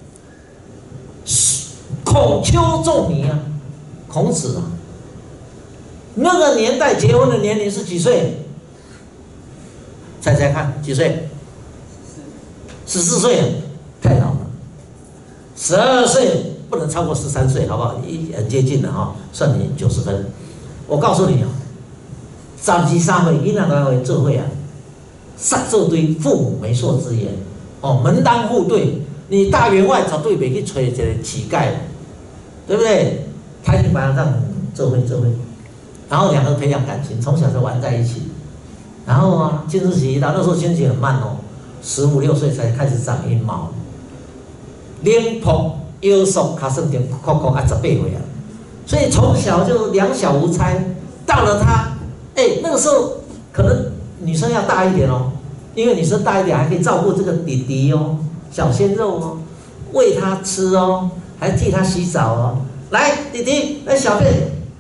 孔丘仲尼啊，孔子啊，那个年代结婚的年龄是几岁？猜猜看，几岁？14岁，太老了。12岁不能超过13岁，好不好？很接近了哈，算你90分。我告诉你啊，12、13岁囡仔都会做伙啊，杀这堆父母媒妁之言哦，门当户对。你大员外绝对袂去找一个乞丐，对不对？开平白让做伙，然后两个培养感情，从小就玩在一起。然后啊，青春期一到，那时候青春期很慢哦，15、16岁才开始长阴毛，脸庞腰瘦，卡算点扣扣18岁啊，所以从小就两小无猜。到了他，那个时候可能女生要大一点哦，因为女生大一点还可以照顾这个弟弟哦。小鲜肉哦，喂他吃哦，还替他洗澡哦。来，弟弟，来小便，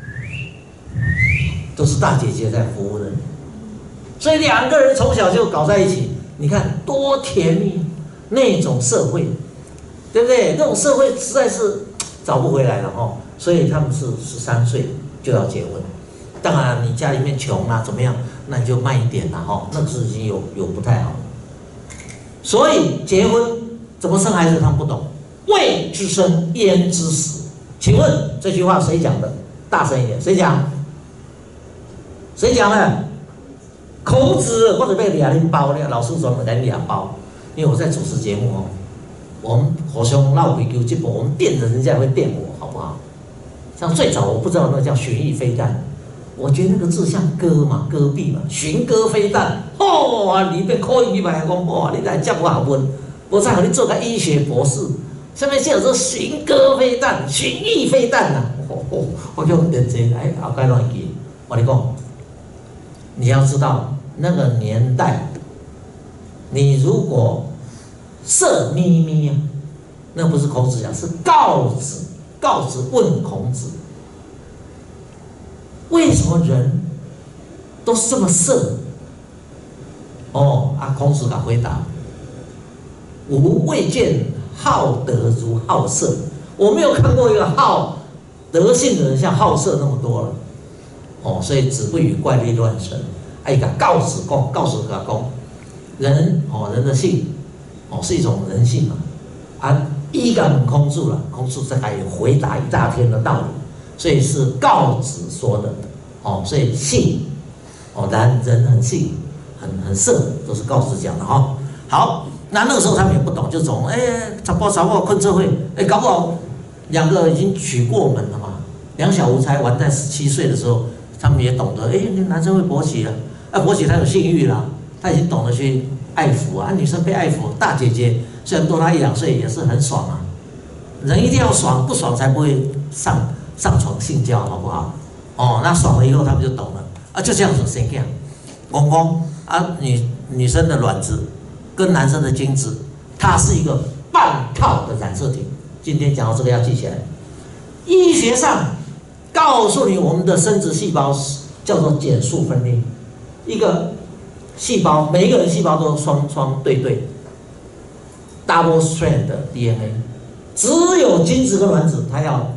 都是大姐姐在服务的。所以两个人从小就搞在一起，你看多甜蜜，那种社会，对不对？那种社会实在是找不回来了哦。所以他们是13岁就要结婚。当然，你家里面穷啊，怎么样？那你就慢一点啦哈，那是已经有不太好了。所以结婚怎么生孩子，他们不懂。未之生，焉知死？请问这句话谁讲的？大声一点，谁讲？谁讲的？孔子或者被俩包呢？老师专门来俩包，因为我在主持节目哦，我们互相闹回球这波，我们电人家会电我，好不好？像最早我不知道那个叫旋翼飞弹。我觉得那个字像戈嘛，戈壁嘛，巡戈飞弹。里面考100讲，哇，你来接我学问，我再给你做个医学博士。上面写有说巡戈飞弹、巡翼飞弹呐、我就认真后盖乱记。我跟你讲，你要知道那个年代，你如果色眯眯啊，那不是孔子讲，是告子。告子问孔子。为什么人都是这么色？孔子敢回答：吾未见好德如好色。我没有看过一个好德性的人像好色那么多了。所以子不语怪力乱神。一个告子讲，告子甲讲，人的性是一种人性嘛。伊甲问孔子了，孔子才可以回答一大篇的道理。所以是告子说的，所以性，人很性，很色，都是告子讲的哈。好，那个时候他们也不懂，就总查某困这会，搞不好两个已经娶过门了嘛，两小无猜，玩在17岁的时候，他们也懂得，男生会勃起了，勃起他有性欲啦，他已经懂得去爱抚啊，女生被爱抚，大姐姐虽然多他1、2岁，也是很爽啊。人一定要爽，不爽才不会上床性交，好不好？那爽了以后，他们就懂了就这样子生囝。公公女生的卵子跟男生的精子，它是一个半套的染色体。今天讲到这个要记起来。医学上告诉你，我们的生殖细胞叫做减数分裂，一个细胞，每一个人细胞都双对 double strand 的 DNA， 只有精子跟卵子，它要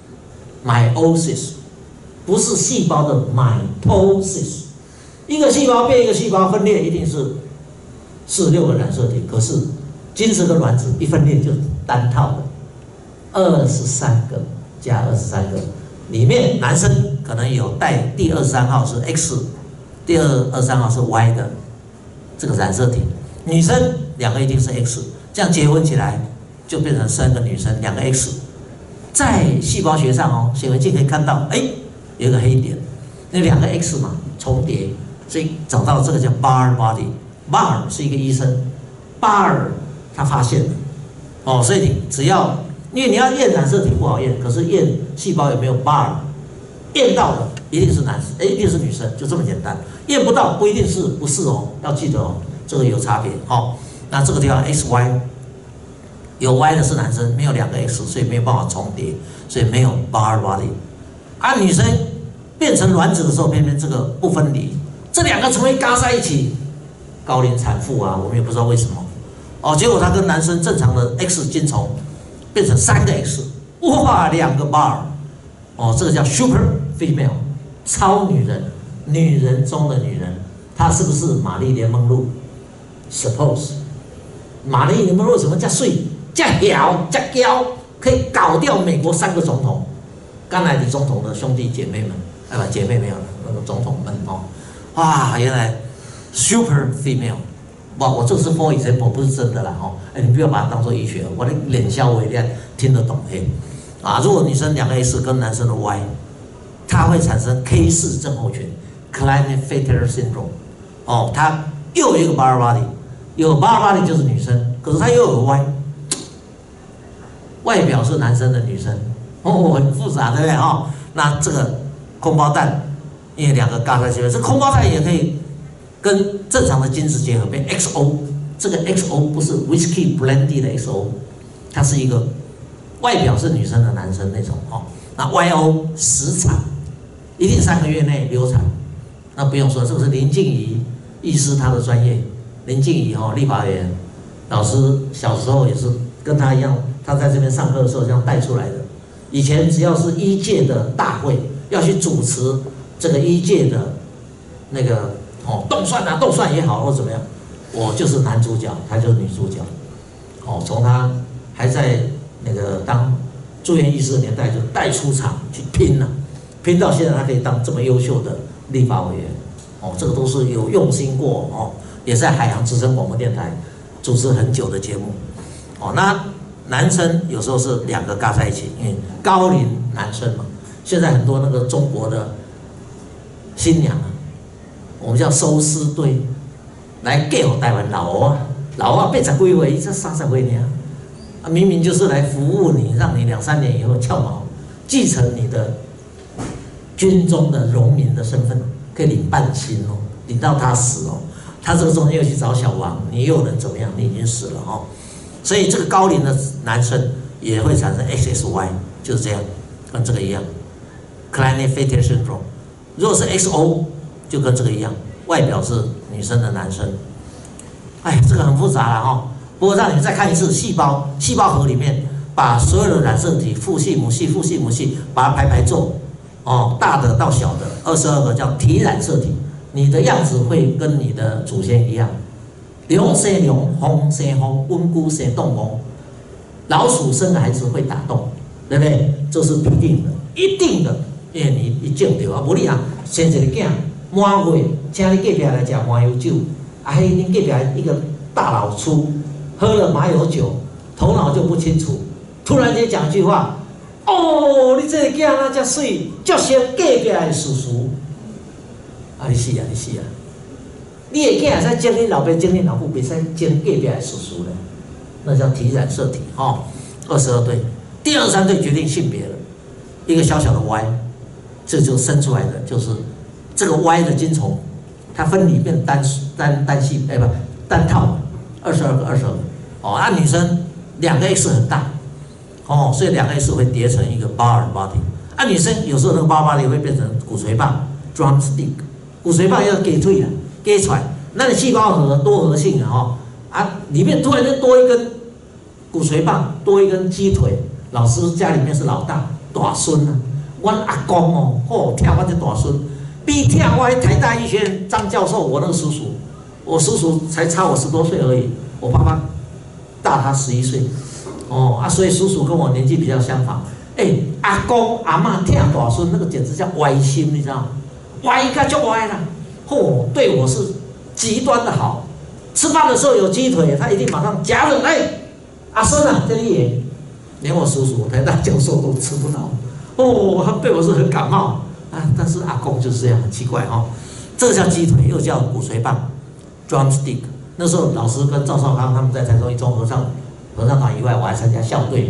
meiosis， 不是细胞的 mitosis。一个细胞变一个细胞分裂，一定是46个染色体，可是精子跟卵子一分裂就单套的23个加23个，里面男生可能有带第23号是 X， 第23号是 Y 的这个染色体，女生2个一定是 X， 这样结婚起来就变成3个女生2个 X。在细胞学上显微镜可以看到，有一个黑点，那2个 X 嘛重叠，所以找到这个叫 Barr body。Barr 是一个医生，巴尔他发现的，所以你只要因为你要验染色体不好验，可是验细胞有没有 bar， 验到的一定是男生，一定是女生，就这么简单。验不到不一定是，不是哦，要记得哦，这个有差别哦。那这个地方 XY 有 Y 的是男生，没有2个 X， 所以没有办法重叠，所以没有 bar body。啊，女生变成卵子的时候，偏偏这个不分离，这2个成为嘎在一起，高龄产妇啊，我们也不知道为什么。哦，结果她跟男生正常的 X 精虫变成3个 X， 哇，2个 bar， 哦，这个叫 super female， 超女人，女人中的女人，她是不是玛丽莲梦露 ？Suppose， 玛丽莲梦露什么叫水？叫屌，叫娇，可以搞掉美国3个总统，甘乃迪总统的兄弟姐妹们，姐妹没有了，那个总统们哦，哇，原来 super female。哇，我这是 for example， 不是真的啦哦，你不要把它当做医学，我的脸消微练听得懂嘿。如果女生2个 X 跟男生的 Y， 它会产生 K4 症候群 ，Klinefelter syndrome。哦，它又有一个 bar body， 有 bar body 就是女生，可是它又有 Y， 外表是男生的女生，哦，很复杂，对不对哦？那这个空包蛋，因为2个嘎在一起，这空包蛋也可以跟正常的精子结合变 XO， 这个 XO 不是 whisky brandy 的 XO， 它是一个外表是女生的男生那种哦。那 YO 实产，一定3个月内流产，那不用说，这个是林静怡医师他的专业。林静怡哦，立法委员老师小时候也是跟他一样，他在这边上课的时候这样带出来的。以前只要是医界的大会要去主持这个医界的那个。哦，动算也好，或怎么样，我就是男主角，她就是女主角。哦，从她还在那个当住院医师的年代就带出场去拼了，拼到现在她可以当这么优秀的立法委员。哦，这个都是有用心过哦，也在海洋之声广播电台主持很久的节目。哦，那男生有时候是2个嘎在一起，因为高龄男生嘛。现在很多那个中国的新娘啊。我们叫收尸队，来嫁给台湾老啊80几岁，这30岁呢，明明就是来服务你，让你2、3年以后翘毛，继承你的军中的农民的身份，可以领半薪哦，领到他死哦。他这个中间又去找小王，你又能怎么样？你已经死了哦。所以这个高龄的男生也会产生 XXY， 就是这样，跟这个一样 ，Klinefelter syndrome。如果是 XO。就跟这个一样，外表是女生的男生，哎，这个很复杂了哈。不过让你们再看一次细胞核里面，把所有的染色体父系、母系、父系、母系，把它排坐，哦，大的到小的，22个叫体染色体，你的样子会跟你的祖先一样，龙生龙，蜂生蜂，温姑生动物，老鼠生孩子会打洞，对不对？这是必定的，一定的，因为你一种对啊，无你啊，生一个囝。满月，请你隔壁来吃麻油酒，还有你隔壁一个大老粗，喝了麻油酒，头脑就不清楚，突然间讲一句话，哦，你这个囝那遮水，足像隔壁的叔叔，你死啊！你的囝会使争你老爸争你老母，袂使争隔壁的叔叔咧，那叫体染色体哦。22对，第23对决定性别了，一个小小的 Y， 这就生出来的就是。这个 Y 的精虫，它分离变单系，单套，22个，哦，女生2个 X 很大，哦，所以2个 X 会叠成一个 bar body，女生有时候那个 bar body 会变成骨髓棒 drumstick， 骨髓棒要给退了，给出来，那你细胞核多核性哦，里面突然间多一根骨髓棒，多一根鸡腿，老师家里面是老大，大孙啊，我阿公哦，听我这大孙。比听我台大医学院张教授，我那个叔叔，我叔叔才差我10多岁而已，我爸爸大他11岁，哦所以叔叔跟我年纪比较相仿。阿公阿嬷听大孙那个简直叫歪心，你知道吗？歪个就歪了，对我是极端的好。吃饭的时候有鸡腿，他一定马上夹着，阿孙啊，这里也，连我叔叔台大教授都吃不到，他对我是很感冒。但是阿公就是这样，很奇怪哦。这个叫鸡腿，又叫骨髓棒 （drumstick）。那时候老师跟赵少康他们在台中一中合唱团以外，我还参加校队嘛。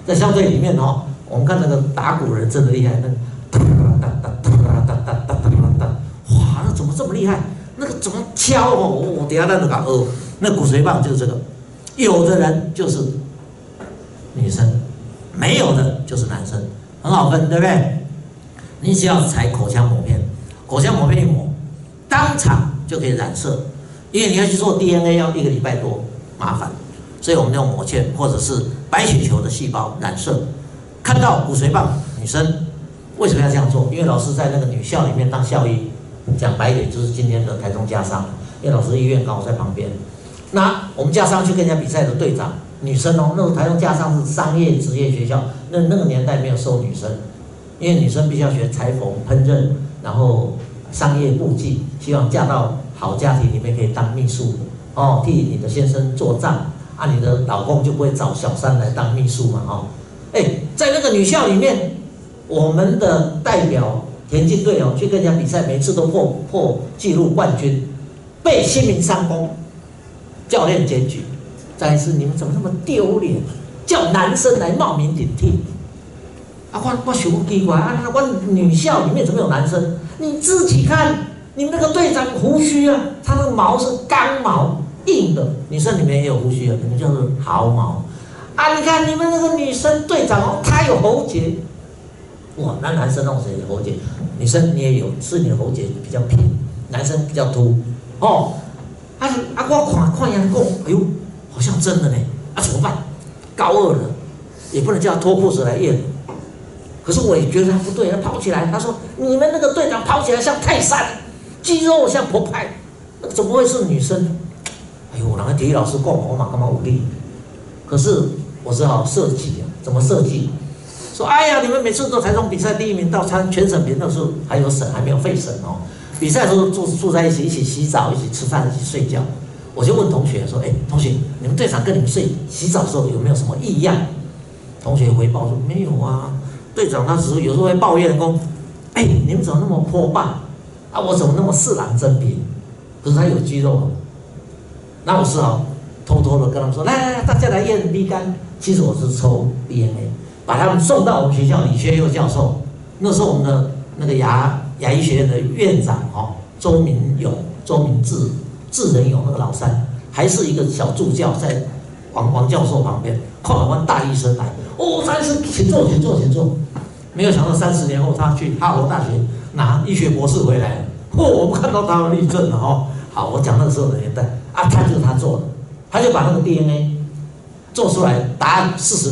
在校队里面哦，我们看那个打鼓人真的厉害，那个哒哒哒哒哒哒哒哒哒，哇，那怎么这么厉害？那个怎么敲哦？我等下那个那骨髓棒就是这个，有的人就是女生，没有的就是男生，很好分，对不对？你只要采口腔抹片，口腔抹片一抹，当场就可以染色，因为你要去做 DNA 要1个礼拜多，麻烦，所以我们用抹片或者是白血球的细胞染色。看到骨髓棒，女生为什么要这样做？因为老师在那个女校里面当校医，讲白一点就是今天的台中家商，因为老师医院刚好在旁边。那我们家商去跟人家比赛的队长，女生哦，那个台中家商是商业职业学校，那个年代没有收女生。因为女生必须要学裁缝、烹饪，然后商业簿记，希望嫁到好家庭里面可以当秘书，哦，替你的先生做账，啊，你的老公就不会找小三来当秘书嘛，哦，在那个女校里面，我们的代表田径队哦，去跟人家比赛，每次都破纪录冠军，被新民商工教练检举，再一次你们怎么那么丢脸，叫男生来冒名顶替？我想奇怪啊！我女校里面怎么有男生？你自己看，你们那个队长胡须啊，他那个毛是刚毛硬的，女生里面也有胡须啊，你们叫做毫毛啊！你看你们那个女生队长哦，她有喉结，哇，那男生弄谁有喉结？女生你也有，是你的喉结比较平，男生比较凸哦。我看人讲，哎呦，好像真的呢，怎么办？高2了，也不能叫他脱裤子来验。可是我也觉得他不对，他跑起来，他说：“你们那个队长跑起来像泰山，肌肉像澎湃，那怎么会是女生？”哎呦，然后体育老师讲我嘛，干嘛无力？可是我只好设计啊，怎么设计？说：“哎呀，你们每次都台中比赛第1名到全省评，那时候还有省，还没有废省哦。比赛的时候住在一起，一起洗澡，一起吃饭，一起睡觉。”我就问同学说：“同学，你们队长跟你们洗澡的时候有没有什么异样？”同学回报说：“没有啊。”队长他只是有时候会抱怨说：“你们怎么那么破棒啊？我怎么那么四郎真平？可是他有肌肉。”那我只好偷偷的跟他们说：“来，大家来验 B 肝。”其实我是抽 DNA， 把他们送到我们学校李学佑教授。那时候我们的那个牙医学院的院长周明智仁勇那个老三，还是一个小助教在王教授旁边。后来我大医生来，张医生请坐。没有想到30年后，他去哈佛大学拿医学博士回来了。我们看到他的例证了好，我讲那个时候的年代啊，他就是他做的，他就把那个 DNA 做出来，答案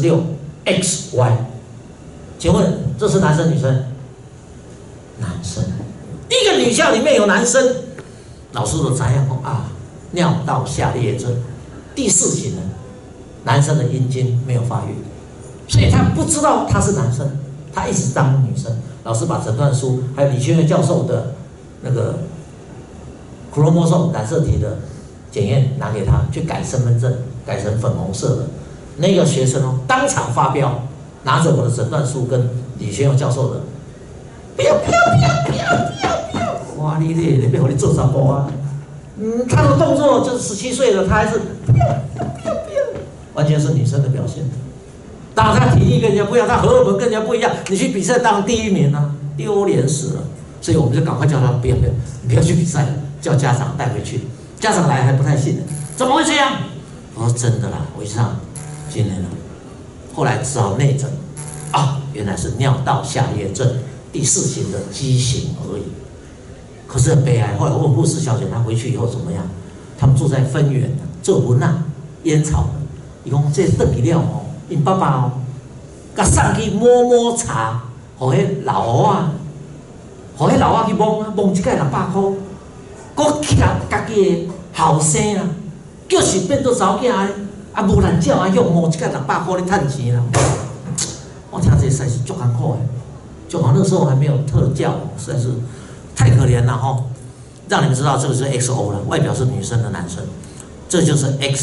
46XY。请问这是男生女生？男生。一个女校里面有男生，老师都怎样尿道下裂症第4型的男生的阴茎没有发育，所以他不知道他是男生。他一直当女生，老师把诊断书还有李学院教授的那个 chromosome 染色体的检验拿给他，去改身份证，改成粉红色的。那个学生当场发飙，拿着我的诊断书跟李学院教授的，不要！哇，你别和你做啥波啊？他的动作就是17岁了，他还是完全是女生的表现。当然，他体力跟人家不一样，他荷尔蒙跟人家不一样。你去比赛当第1名啊，丢脸死了。所以我们就赶快叫他不要去比赛，叫家长带回去。家长来还不太信，怎么会这样？我说真的啦，我一上今天了。后来只好内诊，原来是尿道下裂症第4型的畸形而已。可是很悲哀，后来问护士小姐，她回去以后怎么样？他们住在分园的，做文烟草的，伊讲这转去了因爸爸甲送去摸茶，互迄老仔去摸一盖600块，搁去家己的后生就是变做查某囝无难照用摸一盖600块咧趁钱啦。我听这实在是足艰苦的，就好那时候还没有特教，实在是太可怜了让你们知道这个是 XO 了，外表是女生的男生，这就是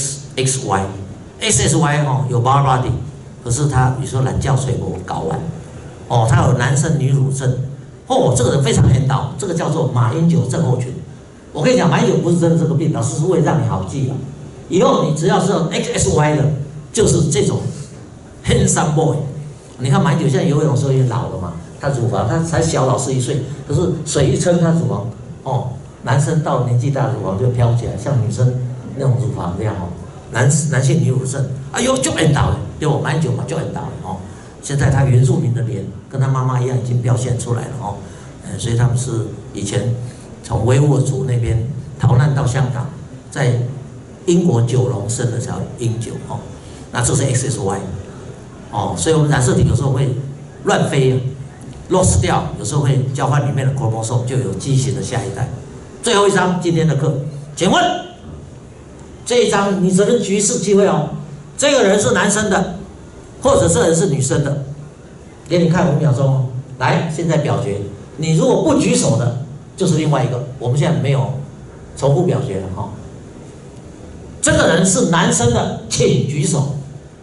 XXY。SSY 有 bar body， 可是他比如说懒觉垂脖睾丸，他有男生女乳症，这个人非常难倒，这个叫做马英九症候群。我跟你讲，马英九不是真的这个病，老师是为了让你好记以后你只要是 XSY 的，就是这种 handsome boy。你看马英九现在游泳的时候也老了嘛，他乳房他才小老师1岁，可是水一撑，他乳房哦，男生到年纪大乳房就飘起来，像女生那种乳房这样哦。男性女乳症，哎呦就很倒了，对不？马英九嘛就很倒了哦。现在他原住民的脸跟他妈妈一样，已经表现出来了哦。所以他们是以前从维吾尔族那边逃难到香港，在英国九龙生了条英九哦。那这是 XXY 哦，所以我们染色体有时候会乱飞 ，lost 掉，有时候会交换里面的 chromosome， 就有畸形的下一代。最后一章今天的课，请问这一章你只能举一次机会哦。这个人是男生的，或者这人是女生的，给你看5秒钟哦。来，现在表决。你如果不举手的，就是另外一个。我们现在没有重复表决了哈。这个人是男生的，请举手。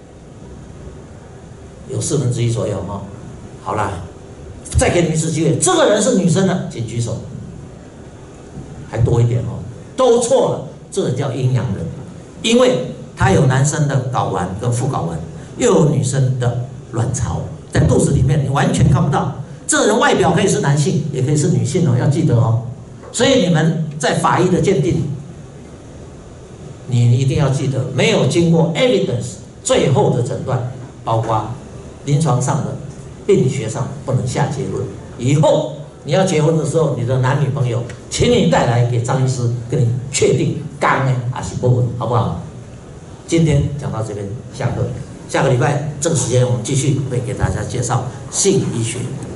有1/4左右哈。好啦，再给你们一次机会。这个人是女生的，请举手。还多一点哦，都错了。这人叫阴阳人，因为他有男生的睾丸跟副睾丸，又有女生的卵巢在肚子里面，你完全看不到。这人外表可以是男性，也可以是女性哦，要记得哦。所以你们在法医的鉴定，你一定要记得，没有经过 evidence 最后的诊断，包括临床上的、病理学上不能下结论。以后你要结婚的时候，你的男女朋友，请你带来给张医师，跟你确定刚的还是不稳，好不好？今天讲到这边，下课。下个礼拜这个时间，我们继续会给大家介绍性医学。